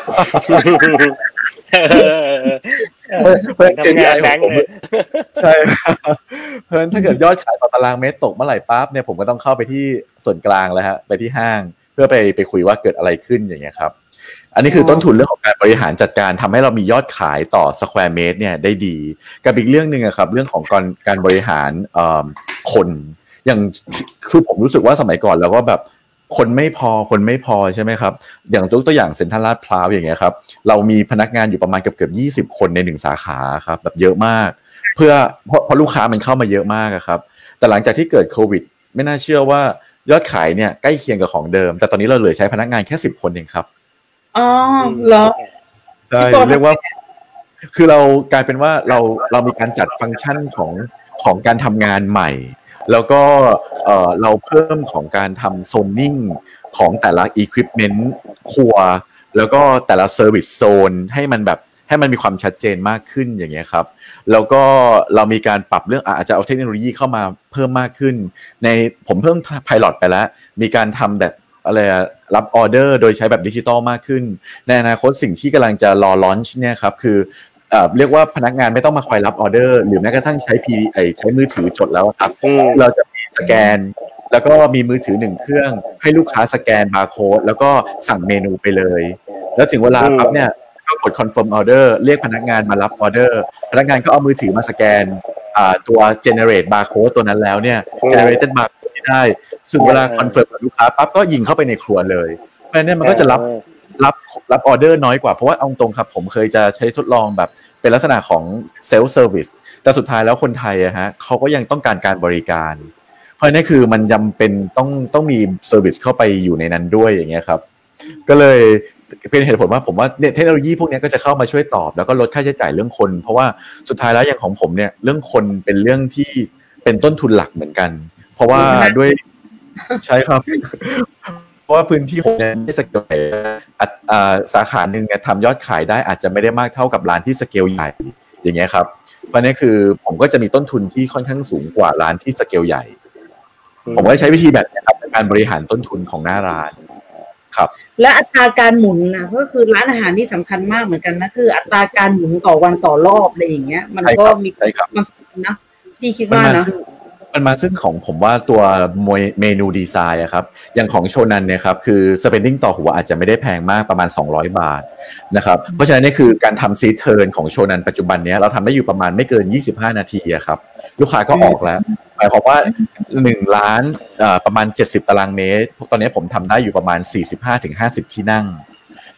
S4: เพื่อทำงานแบงค์เลยใช่เพราะฉะนั้นถ้าเกิดยอดขายต่อตารางเมตรตกเมื่อไหร่ปั๊บเนี่ยผมก็ต้องเข้าไปที่ส่วนกลางแล้วฮะไปที่ห้างเพื่อไปไปคุยว่าเกิดอะไรขึ้นอย่างเงี้ยครับอันนี้คือต้นทุนเรื่องของการบริหารจัดการทำให้เรามียอดขายต่อสแควร์เมตรเนี่ยได้ดีกับอีกเรื่องนึงอะครับเรื่องของการการบริหารคนอย่างคือผมรู้สึกว่าสมัยก่อนเราก็แบบคนไม่พอคนไม่พอใช่ไหมครับอย่างยกตัวอย่างเซ็นทรัลลาดพร้าวอย่างเงี้ยครับเรามีพนักงานอยู่ประมาณเกือบเกือบยี่สิบคนในหนึ่งสาขาครับแบบเยอะมากเพื่อเพราะเพราะลูกค้ามันเข้ามาเยอะมากครับแต่หลังจากที่เกิดโควิดไม่น่าเชื่อว่ายอดขายเนี่ยใกล้เคียงกับของเดิมแต่ตอนนี้เราเหลือใช้พนักงานแค่สิบคนเองครับ
S2: อ๋อเหรอ
S4: ใช่เรียกว่าคือเรากลายเป็นว่าเราเรามีการจัดฟังก์ชันของของการทำงานใหม่แล้วก็เอ่อเราเพิ่มของการทำโซนนิ่งของแต่ละ equipment ครัวแล้วก็แต่ละ service zone ให้มันแบบให้มันมีความชัดเจนมากขึ้นอย่างเงี้ยครับแล้วก็เรามีการปรับเรื่องอาจจะเอาเทคโนโลยีเข้ามาเพิ่มมากขึ้นในผมเพิ่ม pilot ไปแล้วมีการทำแบบอะไรรับออเดอร์โดยใช้แบบดิจิตอลมากขึ้นในอนาคตสิ่งที่กำลังจะรอลอนช์เนี่ยครับคือเอ่อเรียกว่าพนักงานไม่ต้องมาคอยรับออเดอร์หรือแม้กระทั่งใช้ พี ไอ ใช้มือถือจดแล้วครับเราจะมีสแกนแล้วก็มีมือถือหนึ่งเครื่องให้ลูกค้าสแกนบาร์โค้ดแล้วก็สั่งเมนูไปเลยแล้วถึงเวลาปั๊บเนี่ยก็กด confirm order เรียกพนักงานมารับออเดอร์พนักงานก็เอามือถือมาสแกนอ่าตัว generate barcode ตัวนั้นแล้วเนี่ย generated barcode ที่ได้ถึงเวลา confirm กับลูกค้าปั๊บก็ยิงเข้าไปในครัวเลยเพราะฉะนั้นมันก็จะรับรับรับออเดอร์น้อยกว่าเพราะว่าเอาตรงครับผมเคยจะใช้ทดลองแบบเป็นลักษณะของเซลฟ์เซอร์วิสแต่สุดท้ายแล้วคนไทยอะฮะเขาก็ยังต้องการการบริการเพราะนั่นคือมันจำเป็นต้องต้องมีเซอร์วิสเข้าไปอยู่ในนั้นด้วยอย่างเงี้ยครับก็เลยเป็นเหตุผลว่าผมว่าเทคโนโลยีพวกนี้ก็จะเข้ามาช่วยตอบแล้วก็ลดค่าใช้จ่ายเรื่องคนเพราะว่าสุดท้ายแล้วอย่างของผมเนี่ยเรื่องคนเป็นเรื่องที่เป็นต้นทุนหลักเหมือนกันเพราะว่าด้วยใช่ครับเพราะว่าพื้นที่ผมเนี่ยไม่สเกลใหญ่สาขาหนึ่งเนี่ยทำยอดขายได้อาจจะไม่ได้มากเท่ากับร้านที่สเกลใหญ่อย่างเงี้ยครับเพราะนี่คือผมก็จะมีต้นทุนที่ค่อนข้างสูงกว่าร้านที่สเกลใหญ่ผมก็ใช้วิธีแบบนี้ครับในการบริหารต้นทุนของหน้าร้านครับ
S2: และอัตราการหมุนนะก็คือร้านอาหารที่สำคัญมากเหมือนกันนะคืออัตราการหมุนต่อวันต่อรอบอะไรอย่างเงี้ยมันก็มีมันสำคัญนะพี่คิดว่านะ
S4: มันมาซึ่งของผมว่าตัวเมนูดีไซน์อะครับอย่างของโชนันเนี่ยครับคือ spending ต่อหัวอาจจะไม่ได้แพงมากประมาณสองร้อยบาทนะครับเพราะฉะนั้นนี่คือการทำซีเทิร์นของโชนันปัจจุบันนี้เราทำได้อยู่ประมาณไม่เกินยี่สิบห้านาทีอะครับลูกค้าก็ออกแล้วหมายความว่าหนึ่งล้านประมาณเจ็ดสิบตารางเมตรตอนนี้ผมทำได้อยู่ประมาณ สี่สิบห้าถึงห้าสิบ ที่นั่ง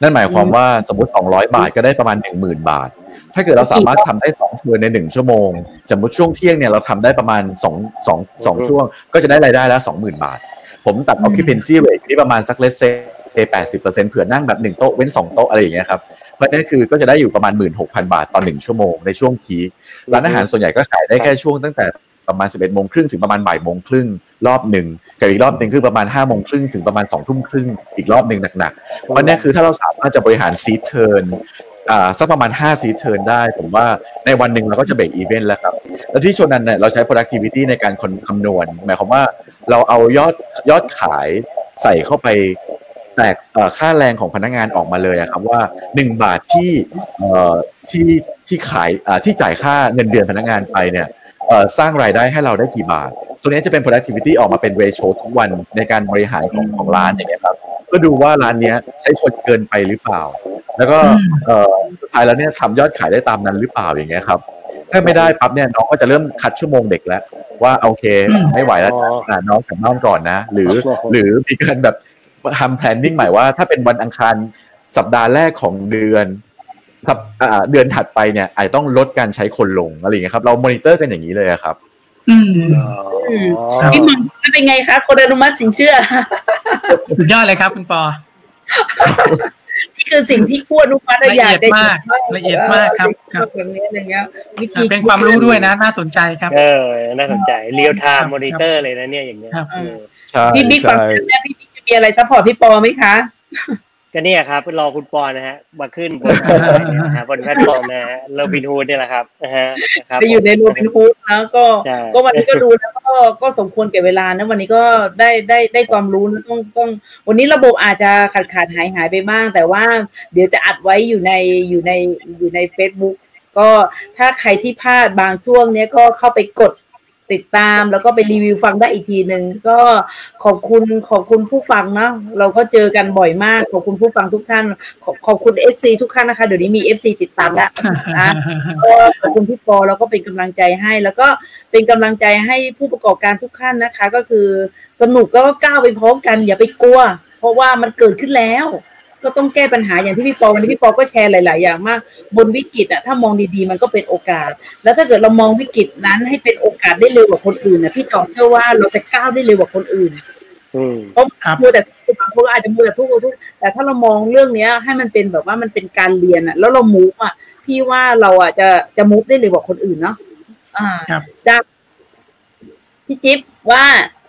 S4: นั่นหมายความว่าสมมติสองร้อยบาทก็ได้ประมาณ หนึ่งหมื่น บาทถ้าเกิดเราสามารถทำได้สองเทิร์นในหนึ่งชั่วโมงสมมติช่วงเที่ยงเนี่ยเราทำได้ประมาณ2 2 2ช่วงก็จะได้รายได้แล้ว สองหมื่น บาทผมตัด occupancy rate ที่ประมาณสัก let's say แปดสิบเปอร์เซ็นต์ เผื่อนั่งแบบหนึ่งโต๊ะเว้นสองโต๊ะอะไรอย่างเงี้ยครับเพราะนั่นคือก็จะได้อยู่ประมาณ หนึ่งหมื่นหกพัน บาทต่อหนึ่งชั่วโมงในช่วงพีคร้านอาหารส่วนใหญ่ก็ขายได้แค่ช่วงตั้งแต่ประมาณ สิบเอ็ดโมงครึ่งถึงประมาณบ่ายโมงครึ่งรอบหนึ่งกับอีกรอบนึงคือประมาณ ห้าโมงครึ่งถึงประมาณ สองทุ่มครึ่งอีกรอบนึงหนักๆเพราะนี่คือถ้าเราสามารถจะบริหารซีทเทิร์นอ่าสักประมาณห้าซีทเทิร์นได้ผมว่าในวันหนึ่งเราก็จะเบรกอีเวนต์แล้วครับแล้วที่ชวนนั้นเนี่ยเราใช้ productivity ในการคำนวณหมายความว่าเราเอายอดยอดขายใส่เข้าไปแตกค่าแรงของพนักงานออกมาเลยครับว่าหนึ่งบาทที่ที่ที่ขายที่จ่ายค่าเงินเดือนพนักงานไปเนี่ยสร้างรายได้ให้เราได้กี่บาทตัวนี้จะเป็น productivity ออกมาเป็น ratio ทุกวันในการบริหารของของร้านอย่างเงี้ยครับก็ดูว่าร้านนี้ใช้คนเกินไปหรือเปล่าแล้วก็สุดท้ายแล้วเนี่ยทำยอดขายได้ตามนั้นหรือเปล่าอย่างเงี้ยครับถ้าไม่ได้ปั๊บเนี่ยน้องก็จะเริ่มคัดชั่วโมงเด็กแล้วว่าโอเคไม่ไหวแล้วน้องกลับบ้านก่อนนะหรือหรือมีการแบบทำ planning ใหม่ว่าถ้าเป็นวันอังคารสัปดาห์แรกของเดือนเดือนถัดไปเนี่ยอาจจะต้องลดการใช้คนลงอะไรอย่างเงี้ยครับเรามอนิเตอร์กันอย่างนี้เลยครับ
S2: อืมพี่มันเป็นไงคะคนอนุมัติสินเชื่อ
S5: สุดยอดเลยครับคุณปอ
S2: นี่คือสิ่งที่ผู้อนุมัติ
S5: ละเอียดมากละเอียดมากครับครับ
S2: แบบนี้อะไรเงี้ยวิธี
S5: เป็นความรู้ด้วยนะน่าสนใจครับ
S3: เออน่าสนใจเรียลไทม์มอนิเตอร์เลยนะเนี่ยอย่างเงี้ย
S2: พี่บิ๊กฟังเนี่ยพี่บิ๊กจะมีอะไรซัพพอร์ตพี่ปอไหมคะ
S3: ก็เนี่ยครับรอคุณปอนะฮะมาขึ้นบนนะฮะบนแพลตฟอร์มนะฮะโรบินฮูดเนี่ยแหละครับนะฮะ
S2: ไปอยู่ในโรบินฮูดแล้วก็ก็วันนี้ก็ดูแล้วก็ก็สมควรแก่เวลานะวันนี้ก็ได้ได้ได้ความรู้ต้องต้องวันนี้ระบบอาจจะขาดขาดหายหายไปบ้างแต่ว่าเดี๋ยวจะอัดไว้อยู่ในอยู่ในอยู่ใน Facebook ก็ถ้าใครที่พลาดบางช่วงเนี้ยก็เข้าไปกดติดตามแล้วก็ไปรีวิวฟังได้อีกทีหนึ่งก็ขอบคุณขอบคุณผู้ฟังนะเราก็เจอกันบ่อยมากขอบคุณผู้ฟังทุกท่านขอบขอบคุณ เอฟ ซี ทุกท่านนะคะเดี๋ยวนี้มี เอฟ ซี ติดตามแล้วนะก็ขอบคุณพี่ปอแล้วก็เป็นกำลังใจให้แล้วก็เป็นกำลังใจให้ผู้ประกอบการทุกท่านนะคะก็คือสนุกก็ก้าวไปพร้อมกันอย่าไปกลัวเพราะว่ามันเกิดขึ้นแล้วก็ต้องแก้ปัญหาอย่างที่พี่ปอวันนี้พี่ปอก็แชร์หลายๆอย่างมากบนวิกฤตอ่ะถ้ามองดีๆมันก็เป็นโอกาสแล้วถ้าเกิดเรามองวิกฤตนั้นให้เป็นโอกาสได้เร็วกว่าคนอื่นนะพี่จอมเชื่อว่าเราจะก้าวได้เร็วกว่าคนอื่นเพราะมัวแต่บางคนอาจจะมัวแต่ทุกข์ทุกข์แต่ถ้าเรามองเรื่องเนี้ยให้มันเป็นแบบว่ามันเป็นการเรียนอ่ะแล้วเรามูฟอ่ะพี่ว่าเราอ่ะจะจะมูฟได้เร็วกว่าคนอื่นเนาะอ่าจ้าพี่จิ๊บว่า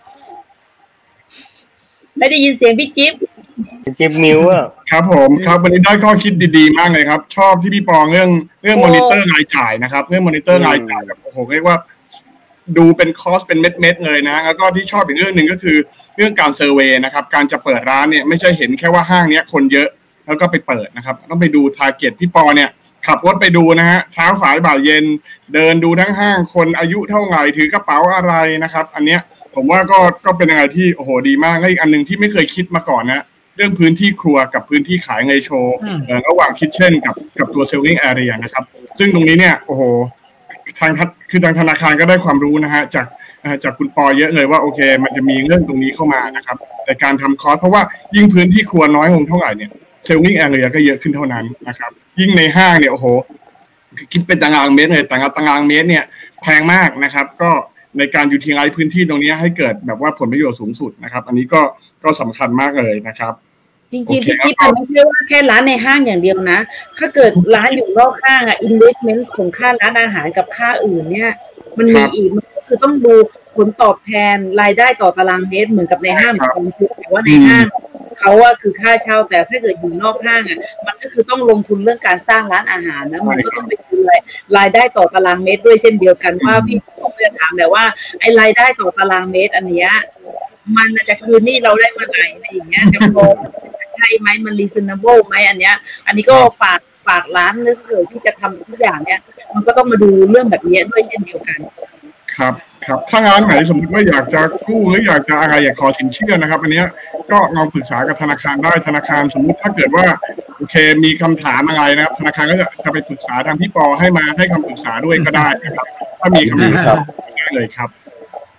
S2: ไม่ได้ยินเสียงพี่จิ๊บ
S3: จิ๊บมิวอ่ะ
S1: ครับผมครับวันนี้ได้ข้อคิดดีๆมากเลยครับชอบที่พี่ปองเรื่องเรื่องมอนิเตอร์รายจ่ายนะครับเรื่องมอนิเตอร์รายจ่ายแบบโอ้โหเรียกว่าดูเป็นคอสเป็นเม็ดๆเลยนะแล้วก็ที่ชอบอีกเรื่องหนึ่งก็คือเรื่องการเซอร์เวย์นะครับการจะเปิดร้านเนี่ยไม่ใช่เห็นแค่ว่าห้างเนี้ยคนเยอะแล้วก็ไปเปิดนะครับต้องไปดูทาร์เก็ตพี่ปอเนี่ยขับรถไปดูนะฮะเช้าสายบ่ายเย็นเดินดูทั้งห้างคนอายุเท่าไหร่ถือกระเป๋าอะไรนะครับอันเนี้ยผมว่าก็ก็เป็นอะไรที่โอ้โหดีมากและอีกอันนึงที่ไม่เคยคิดมาก่อนนะเรื่องพื้นที่ครัวกับพื้นที่ขายในโชว์ระหว่างคิทเช่นกับกับตัวเซลลิ่งแอเรียนะครับซึ่งตรงนี้เนี่ยโอ้โหทางคือทางธนาคารก็ได้ความรู้นะฮะจากจากคุณปอเยอะเลยว่าโอเคมันจะมีเรื่องตรงนี้เข้ามานะครับในการทำคอร์สเพราะว่ายิ่งพื้นที่ครัวน้อยลงเท่าไหร่เนี่ยเซลลิ่งแอเรียก็เยอะขึ้นเท่านั้นนะครับยิ่งในห้างเนี่ยโอ้โหคิดเป็นตารางเมตรเลยแต่ละตารางเมตรเนี่ยแพงมากนะครับก็ในการยูทิลไลซ์พื้นที่ตรงนี้ให้เกิดแบบว่าผลประโยชน์สูงสุดนะครับอันนี้ก็ก็สำคัญมากเลยนะครับ
S2: จริงๆพี่จิ๊บมันไม่ใช่ว่าแค่ร้านในห้างอย่างเดียวนะถ้าเกิดร้านอยู่นอกห้างอ่ะ investment ของค่าร้านอาหารกับค่าอื่นเนี่ยมันมีอีกมันก็คือต้องดูผลตอบแทนรายได้ต่อตารางเมตรเหมือนกับในห้างเหมือนกันแต่ว่าในห้างเขาว่าคือค่าเช่าแต่ถ้าเกิดอยู่นอกห้างอ่ะมันก็คือต้องลงทุนเรื่องการสร้างร้านอาหารนะมันก็ต้องไปดูรายได้ต่อตารางเมตรด้วยเช่นเดียวกันว่าพี่ผมจะถามแต่ว่าไอ้รายได้ต่อตารางเมตรอันเนี้ยมันจะคืนนี่เราได้เมื่อไหร่อะไรอย่างเงี้ยจะพอใช่ไหมมัน reasonable ไหมอันเนี้ยอันนี้ก็ฝากฝากร้านนึกเลยที่จะทำทุกอย่างเนี้ยมันก็ต้องมาดูเรื่องแบบนี้ด้วยเช่นเดียวกัน
S1: ครับครับถ้าร้านไหนสมมติว่าอยากจะกู้หรืออยากจะอะไรอยากขอสินเชื่อนะครับอันนี้ก็ลองปรึกษากับธนาคารได้ธนาคารสมมุติถ้าเกิดว่าโอเคมีคำถามอะไรนะครับธนาคารก็จะจะไปปรึกษาทางพี่ปอให้มาให้คำปรึกษาด้วยก็ได้นะครับถ้ามีคำปรึกษาได้เลยครับ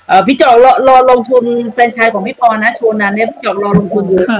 S2: เออพี่จอกรอรอลงทุนแฟรนไชส์ของพี่ปอนะโชว์นั้นเนี่ยพี่จอกรอลงทุนอยู่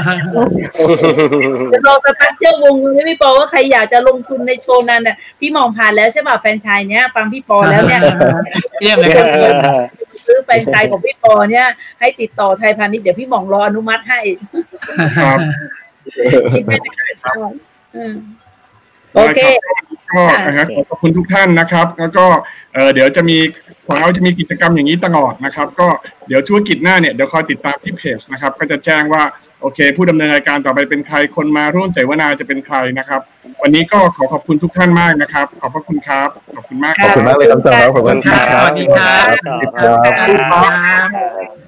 S2: จะรอสตาร์ทเจ้าวงให้พี่ปอว่าใครอยากจะลงทุนในโชว์นั้นเนี่ยพี่มองผ่านแล้วใช่ป่ะแฟรนไชส์เนี้ยฟังพี่ปอแล้วเนี่ย
S5: เยี่ยมเลยครับ
S2: ซื้อแฟรนไชส์ของพี่ปอเนี่ยให้ติดต่อไทยพาณิชย์เดี๋ยวพี่มองรออนุมัติให้
S1: ครับ
S2: คิดได้ไหมครับโอเค
S1: ก็นะครับขอบคุณทุกท่านนะครับแล้วก็เดี๋ยวจะมีของเราจะมีกิจกรรมอย่างนี้ตลอดนะครับก็เดี๋ยวธุรกิจหน้าเนี่ยเดี๋ยวคอยติดตามที่เพจนะครับก็จะแจ้งว่าโอเคผู้ดำเนินรายการต่อไปเป็นใครคนมาร่วมเสวนาจะเป็นใครนะครับวันนี้ก็ขอขอบคุณทุกท่านมากนะครับขอบพระคุณครับขอบคุณมาก
S4: ขอบคุณมากเลยครับขอบคุณครับ
S5: สวัสดีครับ